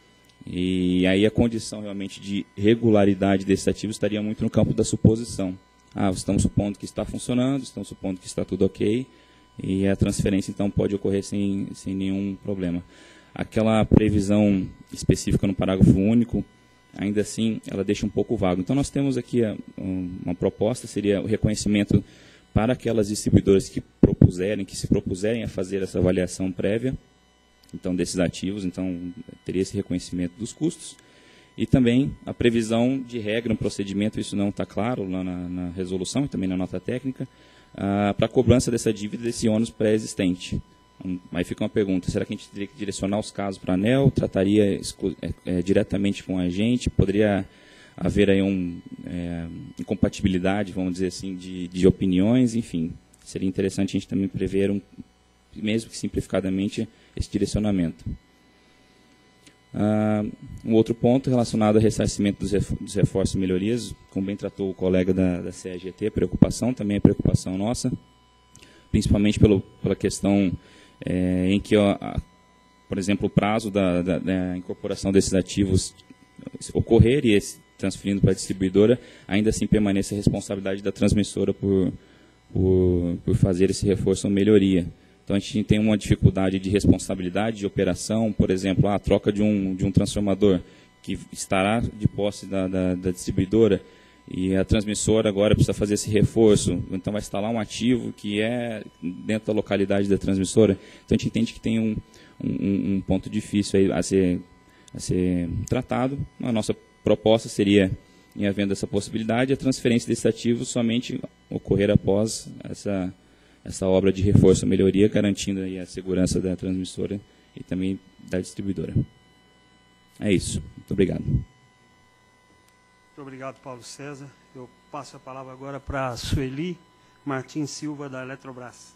E aí a condição realmente de regularidade desses ativos estaria muito no campo da suposição. Ah, estamos supondo que está funcionando, estamos supondo que está tudo ok, e a transferência então pode ocorrer sem, sem nenhum problema. Aquela previsão específica no parágrafo único, ainda assim, ela deixa um pouco vago. Então nós temos aqui uma proposta, seria o reconhecimento para aquelas distribuidoras que propuserem, que se propuserem a fazer essa avaliação prévia, então, desses ativos, então, teria esse reconhecimento dos custos. E também a previsão de regra, um procedimento, isso não está claro lá na, na resolução e também na nota técnica, ah, para a cobrança dessa dívida, desse ônus pré-existente. Um, aí fica uma pergunta, será que a gente teria que direcionar os casos para a ANEEL? Trataria é, é, diretamente com a gente? Poderia haver aí um, é, incompatibilidade, vamos dizer assim, de, de opiniões? Enfim, seria interessante a gente também prever, um, mesmo que simplificadamente, esse direcionamento. Uh, um outro ponto relacionado ao ressarcimento dos reforços e melhorias, como bem tratou o colega da, da C E G T, preocupação, também é preocupação nossa, principalmente pelo, pela questão é, em que, ó, a, por exemplo, o prazo da, da, da incorporação desses ativos ocorrer e esse, transferindo para a distribuidora, ainda assim permaneça a responsabilidade da transmissora por, por, por fazer esse reforço ou melhoria. Então, a gente tem uma dificuldade de responsabilidade de operação, por exemplo, a troca de um, de um transformador que estará de posse da, da, da distribuidora, e a transmissora agora precisa fazer esse reforço, então vai instalar um ativo que é dentro da localidade da transmissora. Então a gente entende que tem um, um, um ponto difícil aí a ser, a ser tratado. A nossa proposta seria, em havendo essa possibilidade, a transferência desse ativo somente ocorrer após essa, essa obra de reforço, melhoria, garantindo aí a segurança da transmissora e também da distribuidora. É isso. Muito obrigado. Muito obrigado, Paulo César. Eu passo a palavra agora para a Sueli Martins Silva, da Eletrobras.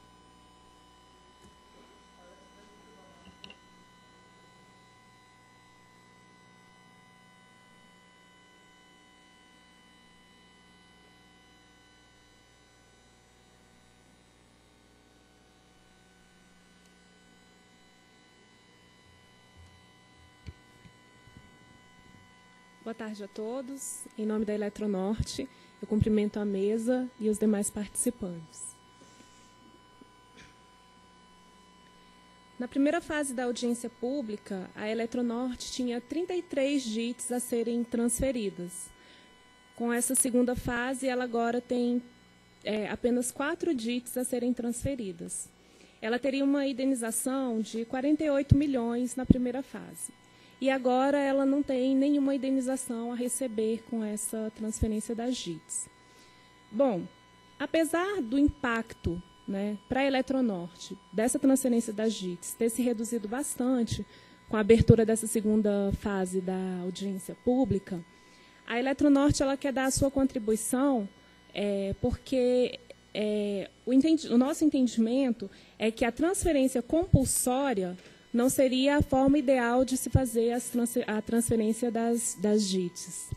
Boa tarde a todos. Em nome da Eletronorte, eu cumprimento a mesa e os demais participantes. Na primeira fase da audiência pública, a Eletronorte tinha trinta e três J I Ts a serem transferidas. Com essa segunda fase, ela agora tem é, apenas quatro J I Ts a serem transferidas. Ela teria uma indenização de quarenta e oito milhões na primeira fase. E agora ela não tem nenhuma indenização a receber com essa transferência das J I Ts. Bom, apesar do impacto, né, para a Eletronorte dessa transferência das J I Ts ter se reduzido bastante com a abertura dessa segunda fase da audiência pública, a Eletronorte ela quer dar a sua contribuição é, porque é, o, o nosso entendimento é que a transferência compulsória não seria a forma ideal de se fazer as transfer, a transferência das, das J I Ts.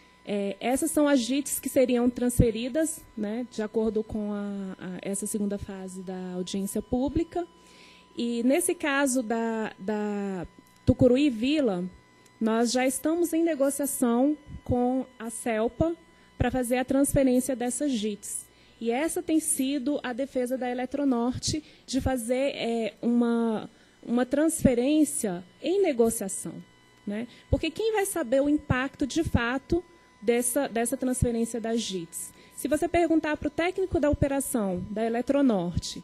É, essas são as J I Ts que seriam transferidas, né, de acordo com a, a, essa segunda fase da audiência pública. E, nesse caso da, da Tucuruí Vila, nós já estamos em negociação com a CELPA para fazer a transferência dessas J I Ts. E essa tem sido a defesa da Eletronorte de fazer é, uma... uma transferência em negociação, né? Porque quem vai saber o impacto, de fato, dessa, dessa transferência das J I Ts? Se você perguntar para o técnico da operação da Eletronorte,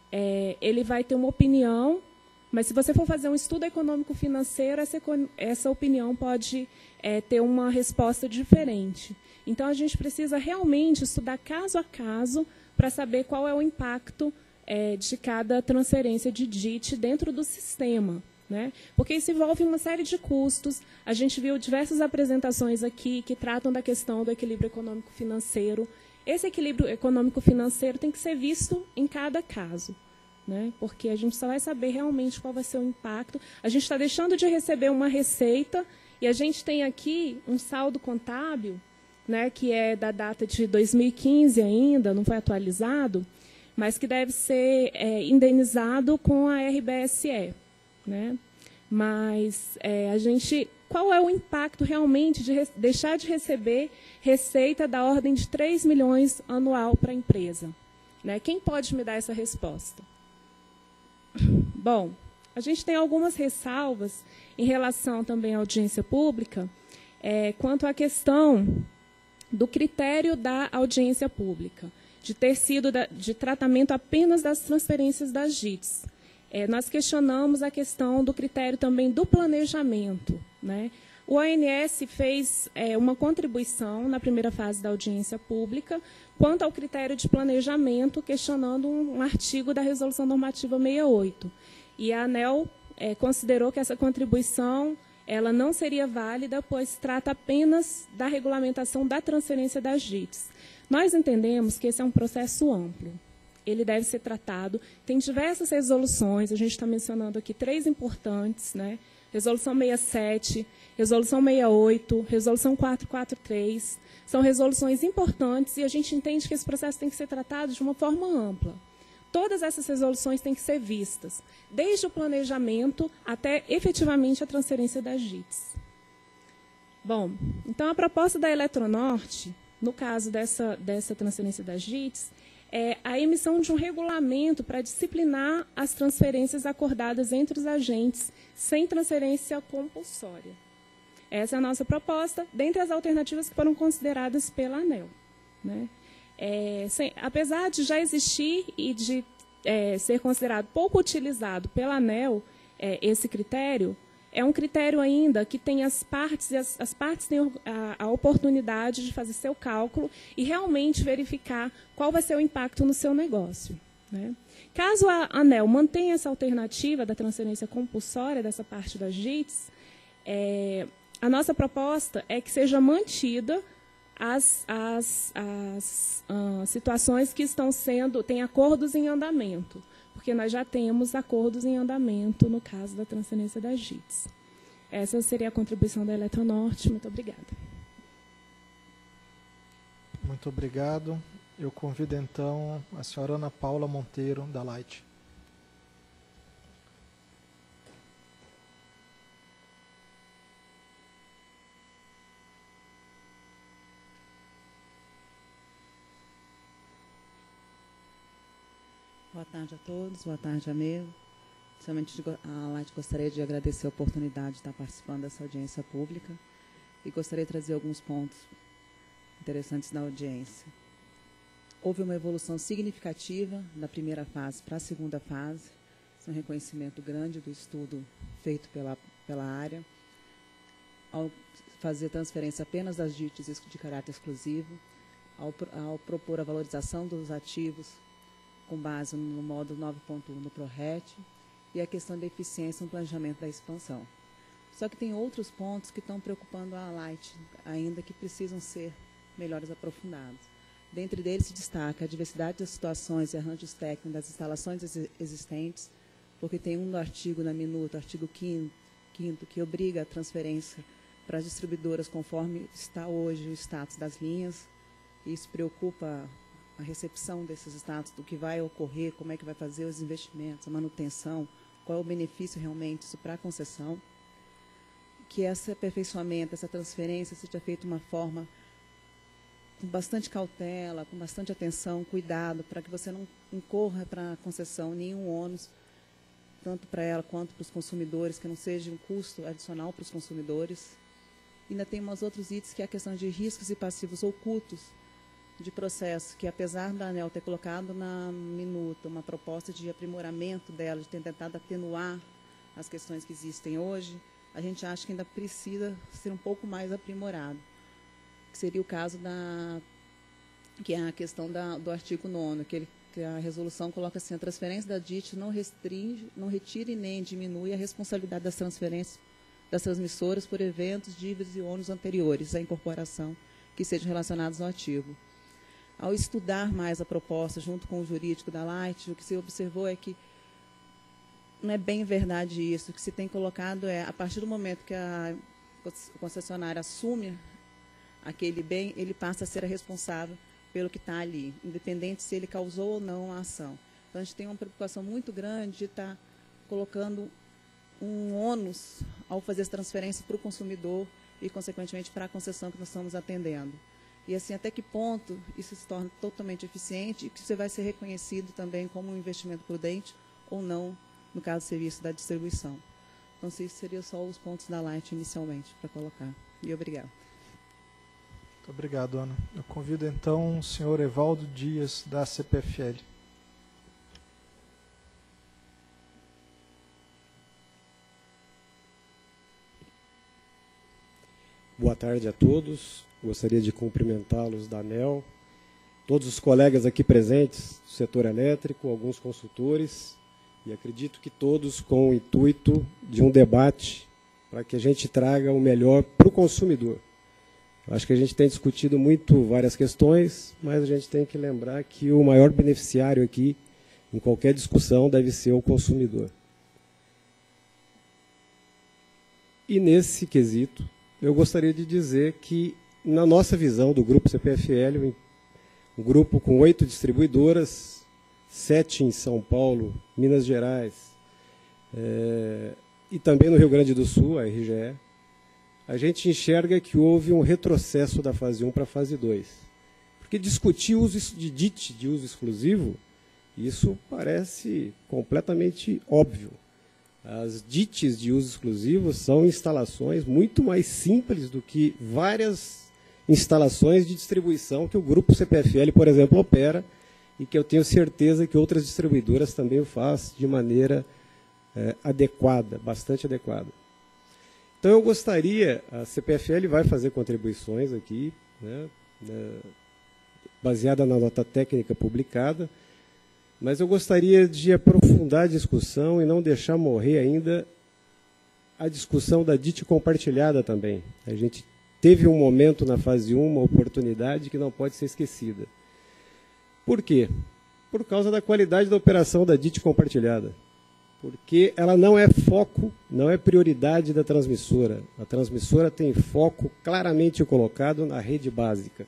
é, ele vai ter uma opinião, mas se você for fazer um estudo econômico-financeiro, essa, essa opinião pode é, ter uma resposta diferente. Então, a gente precisa realmente estudar caso a caso para saber qual é o impacto É, de cada transferência de J I T dentro do sistema, né? Porque isso envolve uma série de custos. A gente viu diversas apresentações aqui que tratam da questão do equilíbrio econômico-financeiro. Esse equilíbrio econômico-financeiro tem que ser visto em cada caso, né? Porque a gente só vai saber realmente qual vai ser o impacto. A gente está deixando de receber uma receita e a gente tem aqui um saldo contábil, né, que é da data de dois mil e quinze ainda, não foi atualizado, mas que deve ser é, indenizado com a R B S E, né? Mas é, a gente, qual é o impacto realmente de deixar de receber receita da ordem de três milhões anual para a empresa, né? Quem pode me dar essa resposta? Bom, a gente tem algumas ressalvas em relação também à audiência pública, é, quanto à questão do critério da audiência pública, de ter sido da, de tratamento apenas das transferências das J I Ts. É, nós questionamos a questão do critério também do planejamento, né? O A N S fez é, uma contribuição na primeira fase da audiência pública quanto ao critério de planejamento, questionando um, um artigo da Resolução Normativa sessenta e oito. E a ANEEL é, considerou que essa contribuição ela não seria válida, pois trata apenas da regulamentação da transferência das J I Ts. Nós entendemos que esse é um processo amplo. Ele deve ser tratado. Tem diversas resoluções, a gente está mencionando aqui três importantes, né? Resolução sessenta e sete, Resolução sessenta e oito, Resolução quatrocentos e quarenta e três. São resoluções importantes e a gente entende que esse processo tem que ser tratado de uma forma ampla. Todas essas resoluções têm que ser vistas, desde o planejamento até efetivamente a transferência das J I Ts. Bom, então a proposta da Eletronorte, no caso dessa, dessa transferência das J I Ts, é a emissão de um regulamento para disciplinar as transferências acordadas entre os agentes, sem transferência compulsória. Essa é a nossa proposta, dentre as alternativas que foram consideradas pela ANEEL, né? É, sem, apesar de já existir e de é, ser considerado pouco utilizado pela ANEEL, é, esse critério, é um critério ainda que tem as partes, e as, as partes têm a, a oportunidade de fazer seu cálculo e realmente verificar qual vai ser o impacto no seu negócio, né? Caso a ANEEL mantenha essa alternativa da transferência compulsória dessa parte das J I Ts, é, a nossa proposta é que seja mantida as, as, as uh, situações que estão sendo, tem acordos em andamento, porque nós já temos acordos em andamento no caso da transferência das J I Ts. Essa seria a contribuição da Eletronorte. Muito obrigada. Muito obrigado. Eu convido, então, a senhora Ana Paula Monteiro, da Light. Boa tarde a todos, boa tarde a mesa. Inicialmente, a Light gostaria de agradecer a oportunidade de estar participando dessa audiência pública e gostaria de trazer alguns pontos interessantes da audiência. Houve uma evolução significativa da primeira fase para a segunda fase, isso é um reconhecimento grande do estudo feito pela, pela área, ao fazer transferência apenas das J I Ts de caráter exclusivo, ao, ao propor a valorização dos ativos com base no módulo nove ponto um do PRORET e a questão da eficiência no planejamento da expansão. Só que tem outros pontos que estão preocupando a Light, ainda que precisam ser melhores aprofundados. Dentre deles se destaca a diversidade das situações e arranjos técnicos das instalações existentes, porque tem um no artigo, na minuta, artigo quinto, que obriga a transferência para as distribuidoras conforme está hoje o status das linhas. Isso preocupa a recepção desses status, do que vai ocorrer, como é que vai fazer os investimentos, a manutenção, qual é o benefício realmente isso para a concessão. Que esse aperfeiçoamento, essa transferência seja feita de uma forma com bastante cautela, com bastante atenção, cuidado, para que você não incorra para a concessão nenhum ônus, tanto para ela quanto para os consumidores, que não seja um custo adicional para os consumidores. Ainda tem umas outros itens, que é a questão de riscos e passivos ocultos de processo, que apesar da ANEEL ter colocado na minuta uma proposta de aprimoramento dela, de ter tentado atenuar as questões que existem hoje, a gente acha que ainda precisa ser um pouco mais aprimorado, que seria o caso da, que é a questão da, do artigo nono, que, ele, que a resolução coloca assim: a transferência da D I T não restringe, não retira e nem diminui a responsabilidade das transferências das transmissoras por eventos, dívidas e ônus anteriores à incorporação que sejam relacionados ao ativo. Ao estudar mais a proposta junto com o jurídico da Light, o que se observou é que não é bem verdade isso. O que se tem colocado é, a partir do momento que a concessionária assume aquele bem, ele passa a ser responsável pelo que está ali, independente se ele causou ou não a ação. Então, a gente tem uma preocupação muito grande de estar colocando um ônus ao fazer as transferências para o consumidor e, consequentemente, para a concessão que nós estamos atendendo. E, assim, até que ponto isso se torna totalmente eficiente e que você vai ser reconhecido também como um investimento prudente ou não, no caso do serviço da distribuição. Então, esses seriam só os pontos da Light inicialmente para colocar. E obrigado. Muito obrigado, Ana. Eu convido, então, o senhor Evaldo Dias, da C P F L. Boa tarde a todos. Gostaria de cumprimentá-los da ANEEL, todos os colegas aqui presentes do setor elétrico, alguns consultores, e acredito que todos com o intuito de um debate para que a gente traga o melhor para o consumidor. Eu acho que a gente tem discutido muito várias questões, mas a gente tem que lembrar que o maior beneficiário aqui, em qualquer discussão, deve ser o consumidor. E nesse quesito, eu gostaria de dizer que, na nossa visão do Grupo C P F L, um grupo com oito distribuidoras, sete em São Paulo, Minas Gerais, é, e também no Rio Grande do Sul, a R G E, a gente enxerga que houve um retrocesso da fase um para a fase dois. Porque discutir uso de D I T de uso exclusivo, isso parece completamente óbvio. As D I Ts de uso exclusivo são instalações muito mais simples do que várias instalações de distribuição que o grupo C P F L, por exemplo, opera, e que eu tenho certeza que outras distribuidoras também o fazem de maneira é, adequada, bastante adequada. Então, eu gostaria, a C P F L vai fazer contribuições aqui, né, né, baseada na nota técnica publicada, mas eu gostaria de aprofundar a discussão e não deixar morrer ainda a discussão da D I T compartilhada também. A gente teve um momento na fase um, uma oportunidade que não pode ser esquecida. Por quê? Por causa da qualidade da operação da D I T compartilhada. Porque ela não é foco, não é prioridade da transmissora. A transmissora tem foco claramente colocado na rede básica.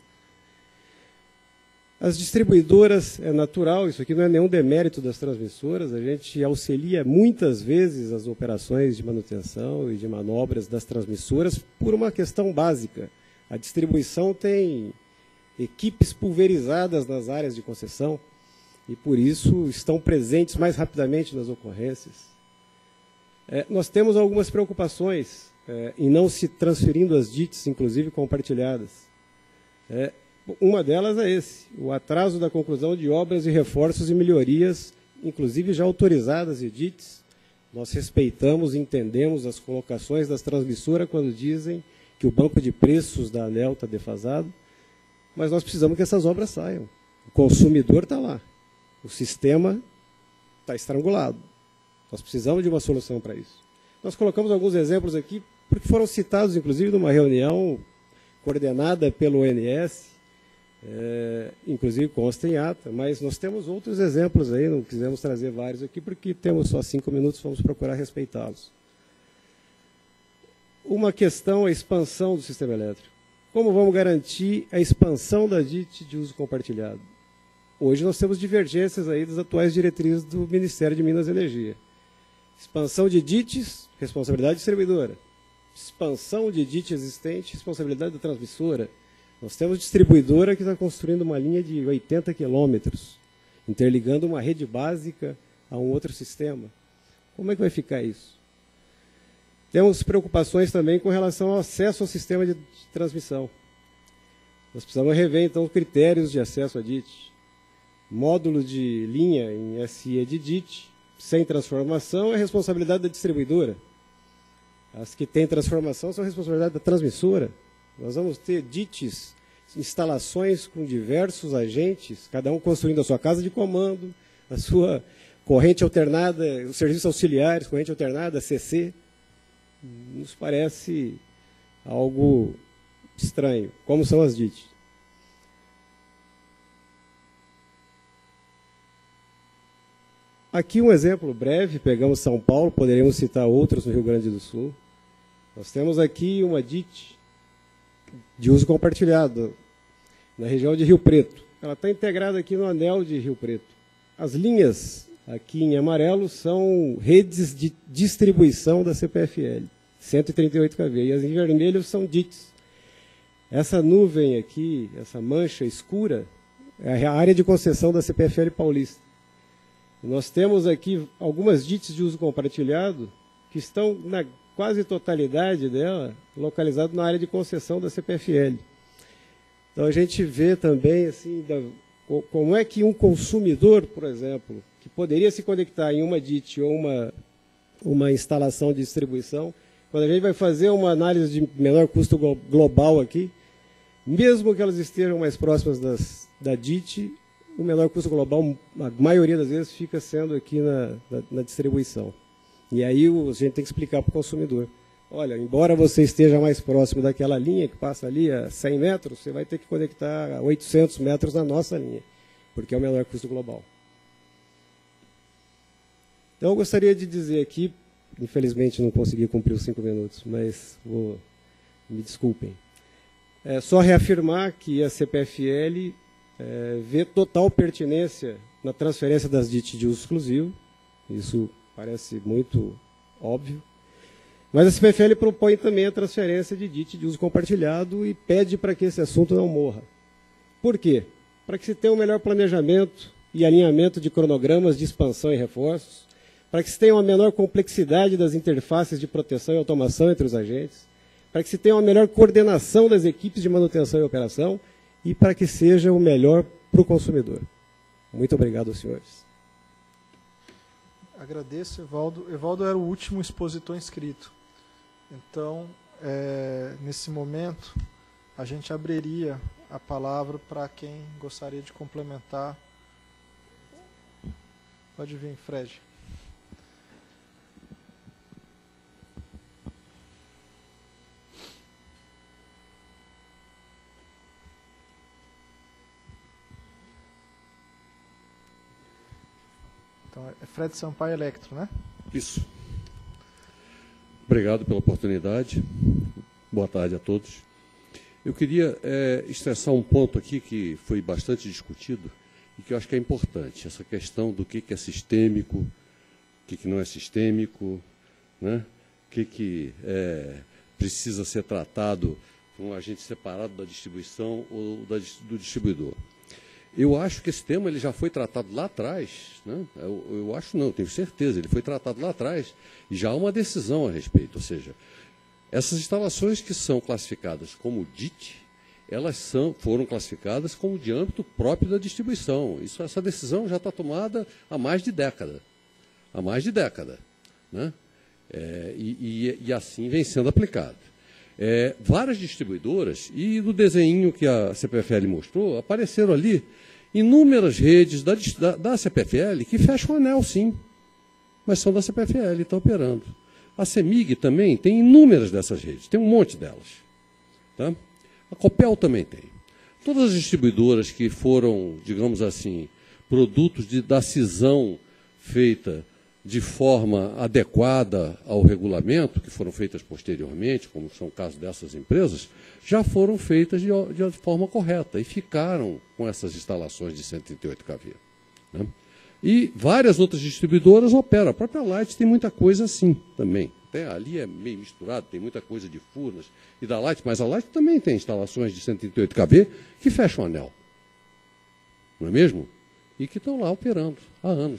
As distribuidoras, é natural, isso aqui não é nenhum demérito das transmissoras, a gente auxilia muitas vezes as operações de manutenção e de manobras das transmissoras por uma questão básica. A distribuição tem equipes pulverizadas nas áreas de concessão e, por isso, estão presentes mais rapidamente nas ocorrências. É, nós temos algumas preocupações é, em não se transferindo as D I Ts, inclusive compartilhadas. É, Uma delas é esse, o atraso da conclusão de obras e reforços e melhorias, inclusive já autorizadas e D I Ts. Nós respeitamos e entendemos as colocações das transmissoras quando dizem que o banco de preços da ANEEL está defasado, mas nós precisamos que essas obras saiam. O consumidor está lá, o sistema está estrangulado. Nós precisamos de uma solução para isso. Nós colocamos alguns exemplos aqui, porque foram citados, inclusive, numa reunião coordenada pelo O N S, É, inclusive consta em ata, mas nós temos outros exemplos aí, não quisemos trazer vários aqui, porque temos só cinco minutos, vamos procurar respeitá-los. Uma questão é a expansão do sistema elétrico. Como vamos garantir a expansão da D I T de uso compartilhado? Hoje nós temos divergências aí das atuais diretrizes do Ministério de Minas e Energia. Expansão de D I Ts, responsabilidade distribuidora. Expansão de D I T existente, responsabilidade da transmissora. Nós temos distribuidora que está construindo uma linha de oitenta quilômetros, interligando uma rede básica a um outro sistema. Como é que vai ficar isso? Temos preocupações também com relação ao acesso ao sistema de, de transmissão. Nós precisamos rever, então, os critérios de acesso a D I T. Módulo de linha em S I E de D I T, sem transformação, é responsabilidade da distribuidora. As que têm transformação são responsabilidade da transmissora. Nós vamos ter D I Ts, instalações com diversos agentes, cada um construindo a sua casa de comando, a sua corrente alternada, os serviços auxiliares, corrente alternada, C C. Nos parece algo estranho. Como são as D I Ts? Aqui um exemplo breve, pegamos São Paulo, poderíamos citar outros no Rio Grande do Sul. Nós temos aqui uma D I T de uso compartilhado, na região de Rio Preto. Ela está integrada aqui no anel de Rio Preto. As linhas aqui em amarelo são redes de distribuição da C P F L, cento e trinta e oito kV, e as em vermelho são D I Ts. Essa nuvem aqui, essa mancha escura, é a área de concessão da C P F L Paulista. Nós temos aqui algumas D I Ts de uso compartilhado que estão na quase totalidade dela localizado na área de concessão da C P F L. Então a gente vê também assim, da, como é que um consumidor, por exemplo, que poderia se conectar em uma D I T ou uma, uma instalação de distribuição, quando a gente vai fazer uma análise de menor custo global aqui, mesmo que elas estejam mais próximas das, da D I T, o menor custo global, a maioria das vezes, fica sendo aqui na, na, na distribuição. E aí a gente tem que explicar para o consumidor. Olha, embora você esteja mais próximo daquela linha que passa ali a cem metros, você vai ter que conectar a oitocentos metros na nossa linha, porque é o menor custo global. Então, eu gostaria de dizer aqui, infelizmente não consegui cumprir os cinco minutos, mas vou, me desculpem. É só reafirmar que a C P F L é, vê total pertinência na transferência das D I T de uso exclusivo, isso parece muito óbvio. Mas a C P F L propõe também a transferência de D I T de uso compartilhado e pede para que esse assunto não morra. Por quê? para que se tenha um melhor planejamento e alinhamento de cronogramas de expansão e reforços, para que se tenha uma menor complexidade das interfaces de proteção e automação entre os agentes, para que se tenha uma melhor coordenação das equipes de manutenção e operação e para que seja o melhor para o consumidor. Muito obrigado, senhores. Agradeço, Evaldo. Evaldo era o último expositor inscrito. Então, é, nesse momento, a gente abriria a palavra para quem gostaria de complementar. Pode vir, Fred. Então, é Fred Sampaio Electro, né? Isso. Obrigado pela oportunidade. Boa tarde a todos. Eu queria é, estressar um ponto aqui que foi bastante discutido e que eu acho que é importante, essa questão do que, que é sistêmico, o que, que não é sistêmico, né? O que, que é, precisa ser tratado como um agente separado da distribuição ou da, do distribuidor. Eu acho que esse tema ele já foi tratado lá atrás, né? eu, eu acho não, tenho certeza, ele foi tratado lá atrás e já há uma decisão a respeito, ou seja, essas instalações que são classificadas como D I T, elas são, foram classificadas como de âmbito próprio da distribuição. Isso, essa decisão já está tomada há mais de década, há mais de década, né? É, e, e, e assim vem sendo aplicado. É, várias distribuidoras, e no desenho que a C P F L mostrou, apareceram ali inúmeras redes da, da, da C P F L que fecham o anel, sim, mas são da C P F L, estão operando. A CEMIG também tem inúmeras dessas redes, tem um monte delas. Tá? A Copel também tem. Todas as distribuidoras que foram, digamos assim, produtos de, da cisão feita de forma adequada ao regulamento, que foram feitas posteriormente, como são o caso dessas empresas, já foram feitas de, de forma correta e ficaram com essas instalações de cento e trinta e oito kV. Né? E várias outras distribuidoras operam. A própria Light tem muita coisa assim também. Até ali é meio misturado, tem muita coisa de Furnas e da Light, mas a Light também tem instalações de cento e trinta e oito kV que fecham o anel. Não é mesmo? E que estão lá operando há anos.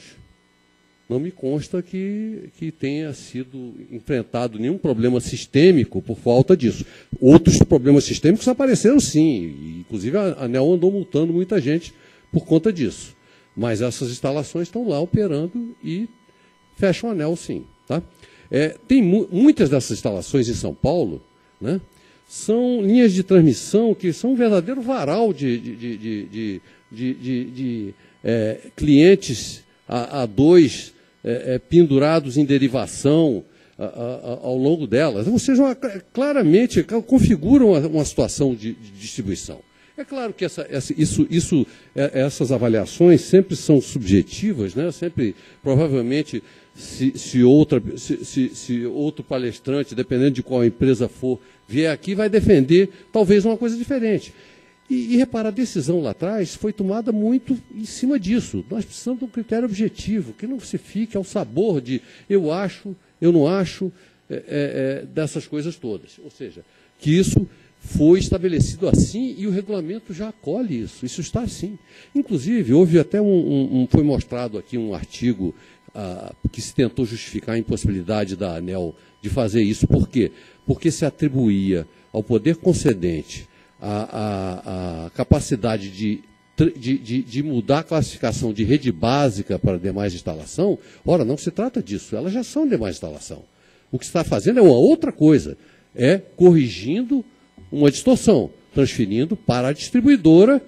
Não me consta que, que tenha sido enfrentado nenhum problema sistêmico por falta disso. Outros problemas sistêmicos apareceram sim, e, inclusive a ANEEL andou multando muita gente por conta disso. Mas essas instalações estão lá operando e fecham o anel sim. Tá? É, tem mu muitas dessas instalações em São Paulo, né, são linhas de transmissão que são um verdadeiro varal de, de, de, de, de, de, de, de é, clientes a, a dois é, é, pendurados em derivação a, a, ao longo delas. Ou seja, uma, claramente configuram uma, uma situação de, de distribuição. É claro que essa, essa, isso, isso, essas avaliações sempre são subjetivas, né? Sempre, provavelmente, se, se, outra, se, se, se outro palestrante, dependendo de qual empresa for, vier aqui, vai defender talvez uma coisa diferente. E, e repara, a decisão lá atrás foi tomada muito em cima disso. Nós precisamos de um critério objetivo, que não se fique ao sabor de eu acho, eu não acho, é, é, dessas coisas todas. Ou seja, que isso foi estabelecido assim e o regulamento já acolhe isso. Isso está assim. Inclusive, houve até um, um, um foi mostrado aqui um artigo ah, que se tentou justificar a impossibilidade da ANEEL de fazer isso. Por quê? Porque se atribuía ao poder concedente a, a, a capacidade de, de, de, de mudar a classificação de rede básica para demais instalação. Ora, não se trata disso. Elas já são demais instalação. O que se está fazendo é uma outra coisa. É corrigindo uma distorção, transferindo para a distribuidora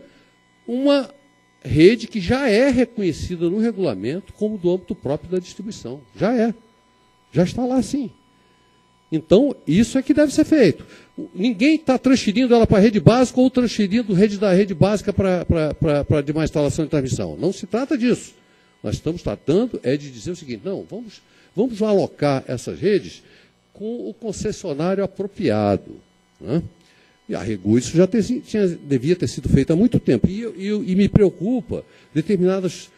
uma rede que já é reconhecida no regulamento como do âmbito próprio da distribuição. Já é. Já está lá sim. Então, isso é que deve ser feito. Ninguém está transferindo ela para a rede básica ou transferindo rede da rede básica para, para, para, para demais instalação de transmissão. Não se trata disso. Nós estamos tratando é de dizer o seguinte, não, vamos, vamos alocar essas redes com o concessionário apropriado. Né? E a Regu isso já ter, tinha, devia ter sido feito há muito tempo. E, e, e me preocupa determinadas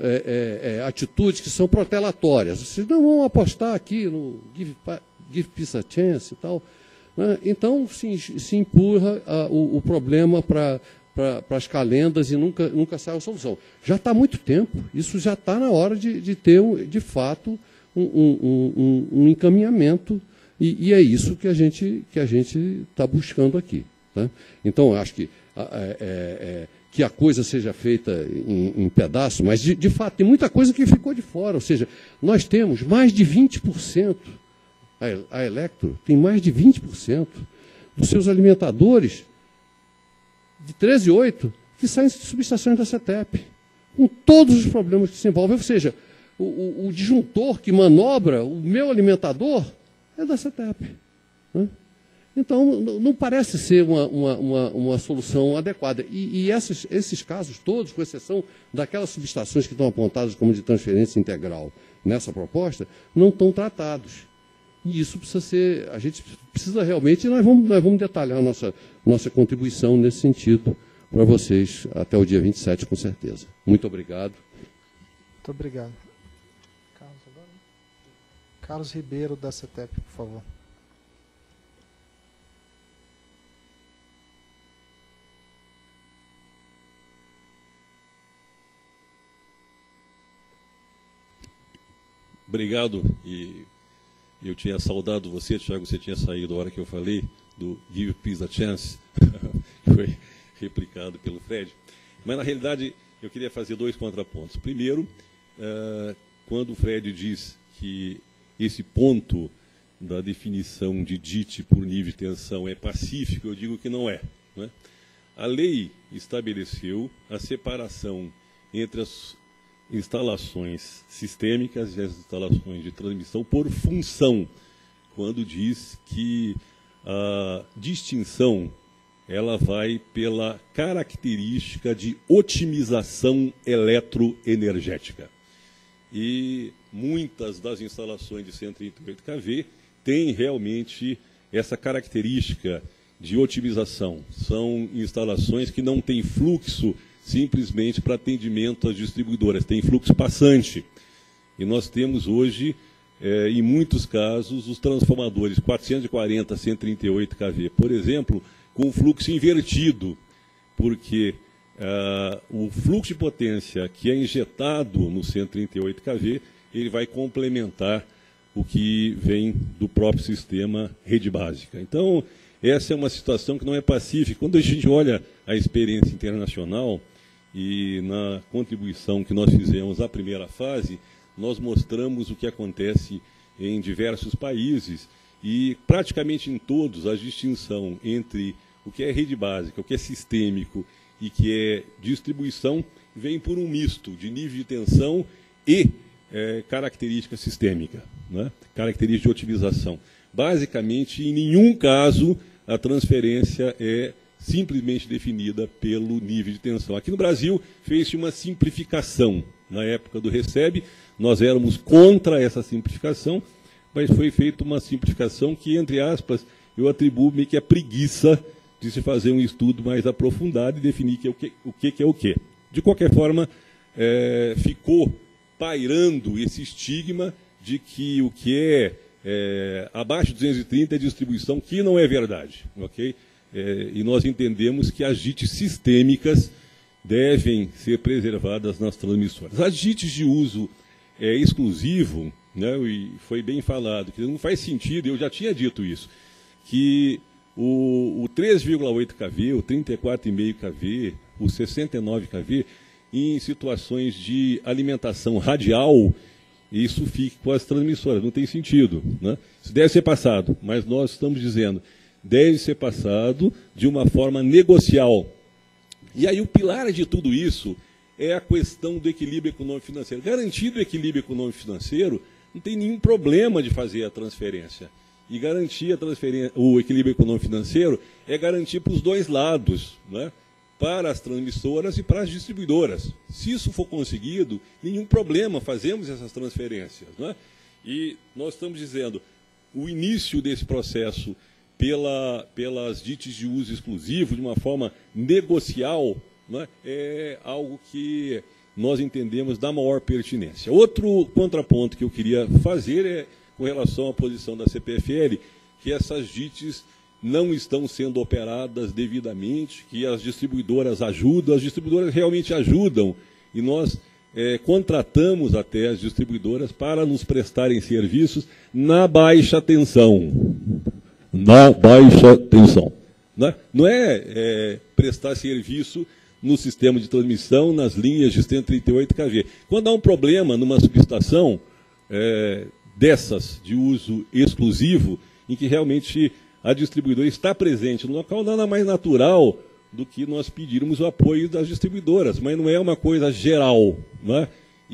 é, é, é, atitudes que são protelatórias. Vocês não vão apostar aqui no Give, give Peace a Chance e tal. Né? Então, se, se empurra a, o, o problema para para as calendas e nunca, nunca sai a solução. Já está há muito tempo, isso já está na hora de, de ter, de fato, um, um, um, um encaminhamento, e, e é isso que a gente que a gente está buscando aqui. Tá? Então, acho que, é, é, que a coisa seja feita em, em pedaços, mas, de, de fato, tem muita coisa que ficou de fora, ou seja, nós temos mais de vinte por cento, a, a Electro tem mais de vinte por cento dos seus alimentadores de treze e oito que saem de subestações da CETEP, com todos os problemas que se envolvem. Ou seja, o, o, o disjuntor que manobra o meu alimentador é da CETEP. Né? Então, não parece ser uma, uma, uma, uma solução adequada. E, e esses, esses casos todos, com exceção daquelas subestações que estão apontadas como de transferência integral nessa proposta, não estão tratados. E isso precisa ser, a gente precisa realmente, e nós vamos, nós vamos detalhar a nossa, nossa contribuição nesse sentido para vocês até o dia vinte e sete, com certeza. Muito obrigado. Muito obrigado. Carlos, agora? Carlos Ribeiro, da CETEP, por favor. Obrigado. E eu tinha saudado você, Tiago, você tinha saído a hora que eu falei do Give Peace a Chance, que foi replicado pelo Fred. Mas, na realidade, eu queria fazer dois contrapontos. Primeiro, uh, quando o Fred diz que esse ponto da definição de D I T por nível de tensão é pacífico, eu digo que não é. Não é? A lei estabeleceu a separação entre as instalações sistêmicas e as instalações de transmissão por função, quando diz que a distinção ela vai pela característica de otimização eletroenergética. E muitas das instalações de cento e trinta e oito kV têm realmente essa característica de otimização. São instalações que não têm fluxo simplesmente para atendimento às distribuidoras, tem fluxo passante. E nós temos hoje, é, em muitos casos, os transformadores quatrocentos e quarenta, cento e trinta e oito kV, por exemplo, com fluxo invertido, porque ah, o fluxo de potência que é injetado no cento e trinta e oito kV, ele vai complementar o que vem do próprio sistema rede básica. Então, essa é uma situação que não é pacífica. Quando a gente olha a experiência internacional, e na contribuição que nós fizemos à primeira fase, nós mostramos o que acontece em diversos países e praticamente em todos a distinção entre o que é rede básica, o que é sistêmico e que é distribuição vem por um misto de nível de tensão e é, característica sistêmica, né? Característica de otimização. Basicamente, em nenhum caso a transferência é simplesmente definida pelo nível de tensão. Aqui no Brasil, fez-se uma simplificação. Na época do Recebe, nós éramos contra essa simplificação, mas foi feita uma simplificação que, entre aspas, eu atribuo meio que a preguiça de se fazer um estudo mais aprofundado e definir que é o, que, o que, que é o que. De qualquer forma, é, ficou pairando esse estigma de que o que é, é abaixo de duzentos e trinta é distribuição, que não é verdade. Ok? É, e nós entendemos que as D I Ts sistêmicas devem ser preservadas nas transmissoras. As D I Ts de uso é, exclusivo, né, e foi bem falado, que não faz sentido, eu já tinha dito isso, que o, o três vírgula oito kV, o trinta e quatro vírgula cinco kV, o sessenta e nove kV, em situações de alimentação radial, isso fique com as transmissoras, não tem sentido. Né? Isso deve ser passado, mas nós estamos dizendo deve ser passado de uma forma negocial. E aí o pilar de tudo isso é a questão do equilíbrio econômico-financeiro. Garantido o equilíbrio econômico-financeiro, não tem nenhum problema de fazer a transferência. E garantir a transferência, o equilíbrio econômico-financeiro é garantir para os dois lados, né? Para as transmissoras e para as distribuidoras. Se isso for conseguido, nenhum problema, fazemos essas transferências. Né? E nós estamos dizendo, o início desse processo Pela, pelas D I Ts de uso exclusivo, de uma forma negocial, né, é algo que nós entendemos da maior pertinência. Outro contraponto que eu queria fazer é com relação à posição da C P F L, que essas D I Ts não estão sendo operadas devidamente, que as distribuidoras ajudam, as distribuidoras realmente ajudam, e nós é, contratamos até as distribuidoras para nos prestarem serviços na baixa tensão. Na baixa tensão. Né? Não é, é prestar serviço no sistema de transmissão, nas linhas de cento e trinta e oito kV. Quando há um problema numa subestação é, dessas de uso exclusivo, em que realmente a distribuidora está presente no local, nada mais natural do que nós pedirmos o apoio das distribuidoras, mas não é uma coisa geral. Né?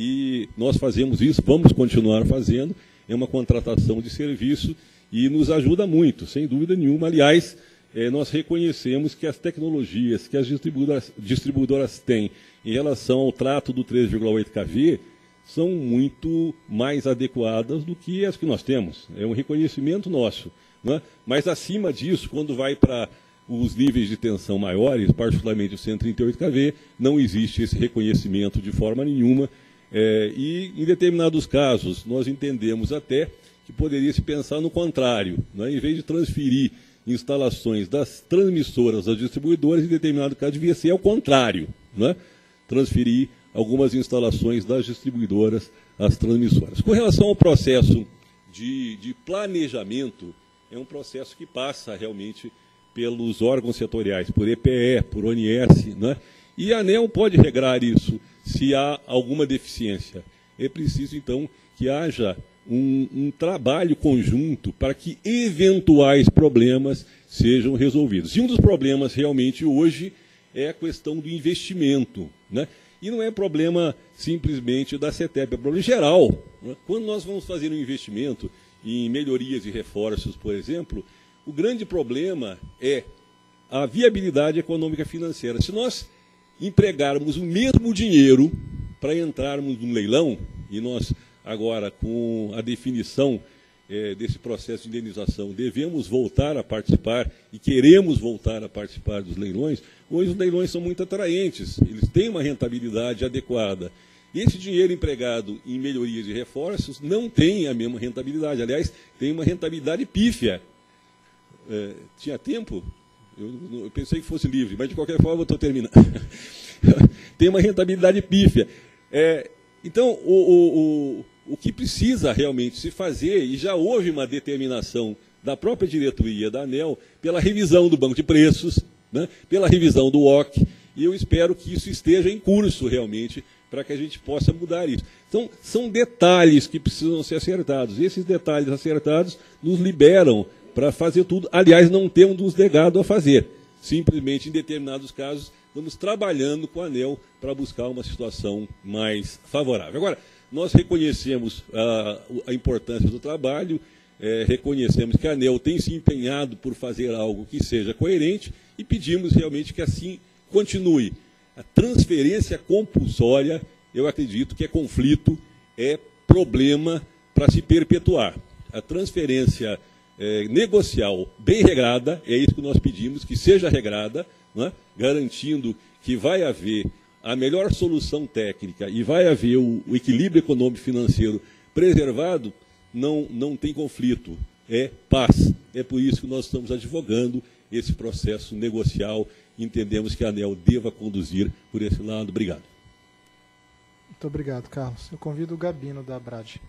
E nós fazemos isso, vamos continuar fazendo, é uma contratação de serviço e nos ajuda muito, sem dúvida nenhuma. Aliás, é, nós reconhecemos que as tecnologias que as distribuidoras, distribuidoras têm em relação ao trato do três vírgula oito kV são muito mais adequadas do que as que nós temos. É um reconhecimento nosso. Né? Mas, acima disso, quando vai para os níveis de tensão maiores, particularmente o cento e trinta e oito kV, não existe esse reconhecimento de forma nenhuma. É, e, em determinados casos, nós entendemos até que poderia se pensar no contrário. Né? Em vez de transferir instalações das transmissoras às distribuidoras, em determinado caso, devia ser ao contrário. Né? Transferir algumas instalações das distribuidoras às transmissoras. Com relação ao processo de, de planejamento, é um processo que passa realmente pelos órgãos setoriais, por E P E, por O N S, né? E a ANEEL pode regrar isso se há alguma deficiência. É preciso, então, que haja um, um trabalho conjunto para que eventuais problemas sejam resolvidos. E um dos problemas realmente hoje é a questão do investimento, né? E não é problema simplesmente da CETEP, é problema geral. Né? Quando nós vamos fazer um investimento em melhorias e reforços, por exemplo, o grande problema é a viabilidade econômica financeira. Se nós empregarmos o mesmo dinheiro para entrarmos num leilão, e nós agora, com a definição é, desse processo de indenização, devemos voltar a participar e queremos voltar a participar dos leilões, hoje os leilões são muito atraentes, eles têm uma rentabilidade adequada. E esse dinheiro empregado em melhorias e reforços não tem a mesma rentabilidade. Aliás, tem uma rentabilidade pífia. É, tinha tempo? Eu, eu pensei que fosse livre, mas de qualquer forma eu estou terminando. Tem uma rentabilidade pífia. É, então, o, o, o, o que precisa realmente se fazer, e já houve uma determinação da própria diretoria da ANEEL, pela revisão do Banco de Preços, né, pela revisão do O C, e eu espero que isso esteja em curso realmente, para que a gente possa mudar isso. Então, são detalhes que precisam ser acertados. Esses detalhes acertados nos liberam para fazer tudo. Aliás, não temos nos negado a fazer. Simplesmente, em determinados casos, estamos trabalhando com a ANEEL para buscar uma situação mais favorável. Agora, nós reconhecemos a, a importância do trabalho, é, reconhecemos que a ANEEL tem se empenhado por fazer algo que seja coerente e pedimos realmente que assim continue. A transferência compulsória, eu acredito que é conflito, é problema para se perpetuar. A transferência é, negocial bem regrada, é isso que nós pedimos, que seja regrada, né, garantindo que vai haver a melhor solução técnica e vai haver o, o equilíbrio econômico-financeiro preservado, não, não tem conflito, é paz. É por isso que nós estamos advogando esse processo negocial. Entendemos que a ANEEL deva conduzir por esse lado. Obrigado. Muito obrigado, Carlos. Eu convido o Gabino da Abrad.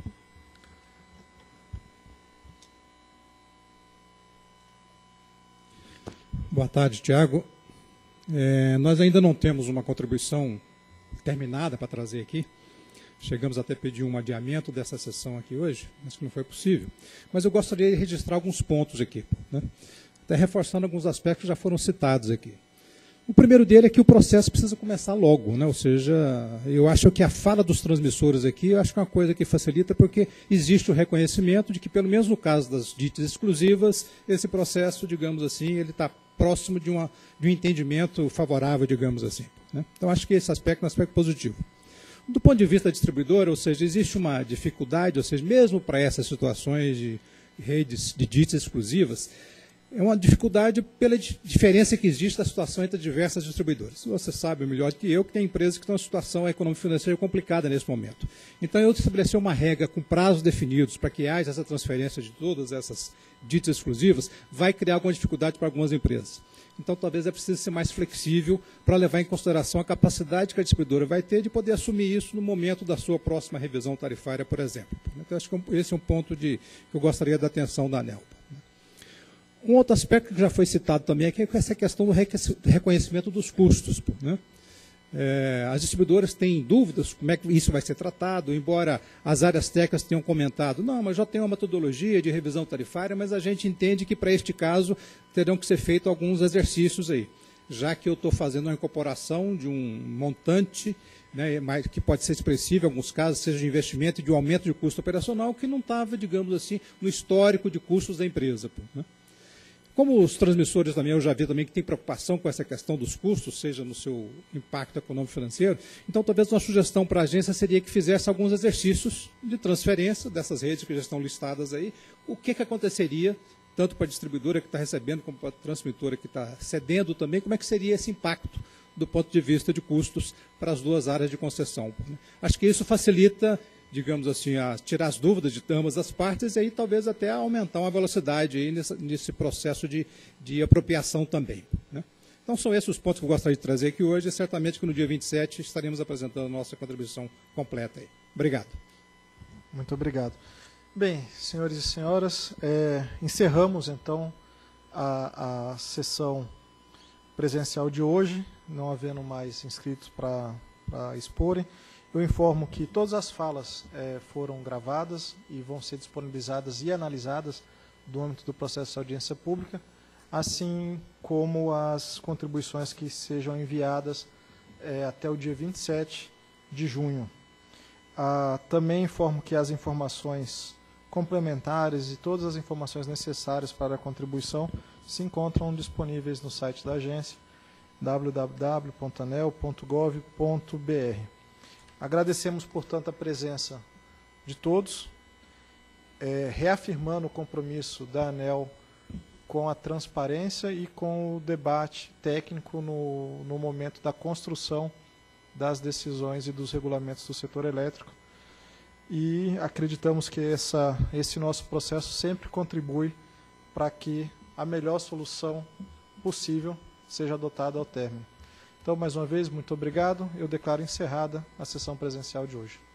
Boa tarde, Tiago. É, nós ainda não temos uma contribuição terminada para trazer aqui. Chegamos até a pedir um adiamento dessa sessão aqui hoje, mas que não foi possível. Mas eu gostaria de registrar alguns pontos aqui, né? Até reforçando alguns aspectos que já foram citados aqui. O primeiro dele é que o processo precisa começar logo, né? Ou seja, eu acho que a fala dos transmissores aqui, eu acho que é uma coisa que facilita, porque existe o reconhecimento de que, pelo menos no caso das ditas exclusivas, esse processo, digamos assim, ele está próximo de, uma, de um entendimento favorável, digamos assim, né? Então, acho que esse aspecto é um aspecto positivo. Do ponto de vista distribuidor, ou seja, existe uma dificuldade, ou seja, mesmo para essas situações de redes de ditas exclusivas, É uma dificuldade pela diferença que existe da situação entre diversas distribuidoras. Você sabe melhor que eu que tem empresas que estão em situação econômico-financeira complicada nesse momento. Então, eu estabeleci uma regra com prazos definidos para que haja essa transferência de todas essas ditas exclusivas, vai criar alguma dificuldade para algumas empresas. Então, talvez é preciso ser mais flexível para levar em consideração a capacidade que a distribuidora vai ter de poder assumir isso no momento da sua próxima revisão tarifária, por exemplo. Então, acho que esse é um ponto de, que eu gostaria da atenção da ANEEL. Um outro aspecto que já foi citado também aqui é essa questão do reconhecimento dos custos. Né? É, as distribuidoras têm dúvidas como é que isso vai ser tratado, embora as áreas técnicas tenham comentado, não, mas já tem uma metodologia de revisão tarifária, mas a gente entende que para este caso terão que ser feitos alguns exercícios aí, já que eu estou fazendo uma incorporação de um montante, né, que pode ser expressivo em alguns casos, seja de investimento e de um aumento de custo operacional, que não estava, digamos assim, no histórico de custos da empresa. Né? Como os transmissores também, eu já vi também que tem preocupação com essa questão dos custos, seja no seu impacto econômico-financeiro, então talvez uma sugestão para a agência seria que fizesse alguns exercícios de transferência dessas redes que já estão listadas aí, o que, que aconteceria, tanto para a distribuidora que está recebendo, como para a transmissora que está cedendo também, como é que seria esse impacto do ponto de vista de custos para as duas áreas de concessão. Acho que isso facilita, digamos assim, a tirar as dúvidas de ambas as partes e aí talvez até aumentar uma velocidade aí nesse, nesse processo de, de apropriação também. Né? Então são esses os pontos que eu gostaria de trazer aqui hoje e certamente que no dia vinte e sete estaremos apresentando a nossa contribuição completa aí. Obrigado. Muito obrigado. Bem, senhores e senhoras, é, encerramos então a, a sessão presencial de hoje, não havendo mais inscritos para exporem. Eu informo que todas as falas é, foram gravadas e vão ser disponibilizadas e analisadas no âmbito do processo de audiência pública, assim como as contribuições que sejam enviadas é, até o dia vinte e sete de junho. Ah, também informo que as informações complementares e todas as informações necessárias para a contribuição se encontram disponíveis no site da agência, w w w ponto anel ponto gov ponto b r. Agradecemos, portanto, a presença de todos, é, reafirmando o compromisso da ANEEL com a transparência e com o debate técnico no, no momento da construção das decisões e dos regulamentos do setor elétrico. E acreditamos que essa, esse nosso processo sempre contribui para que a melhor solução possível seja adotada ao término. Então, mais uma vez, muito obrigado. Eu declaro encerrada a sessão presencial de hoje.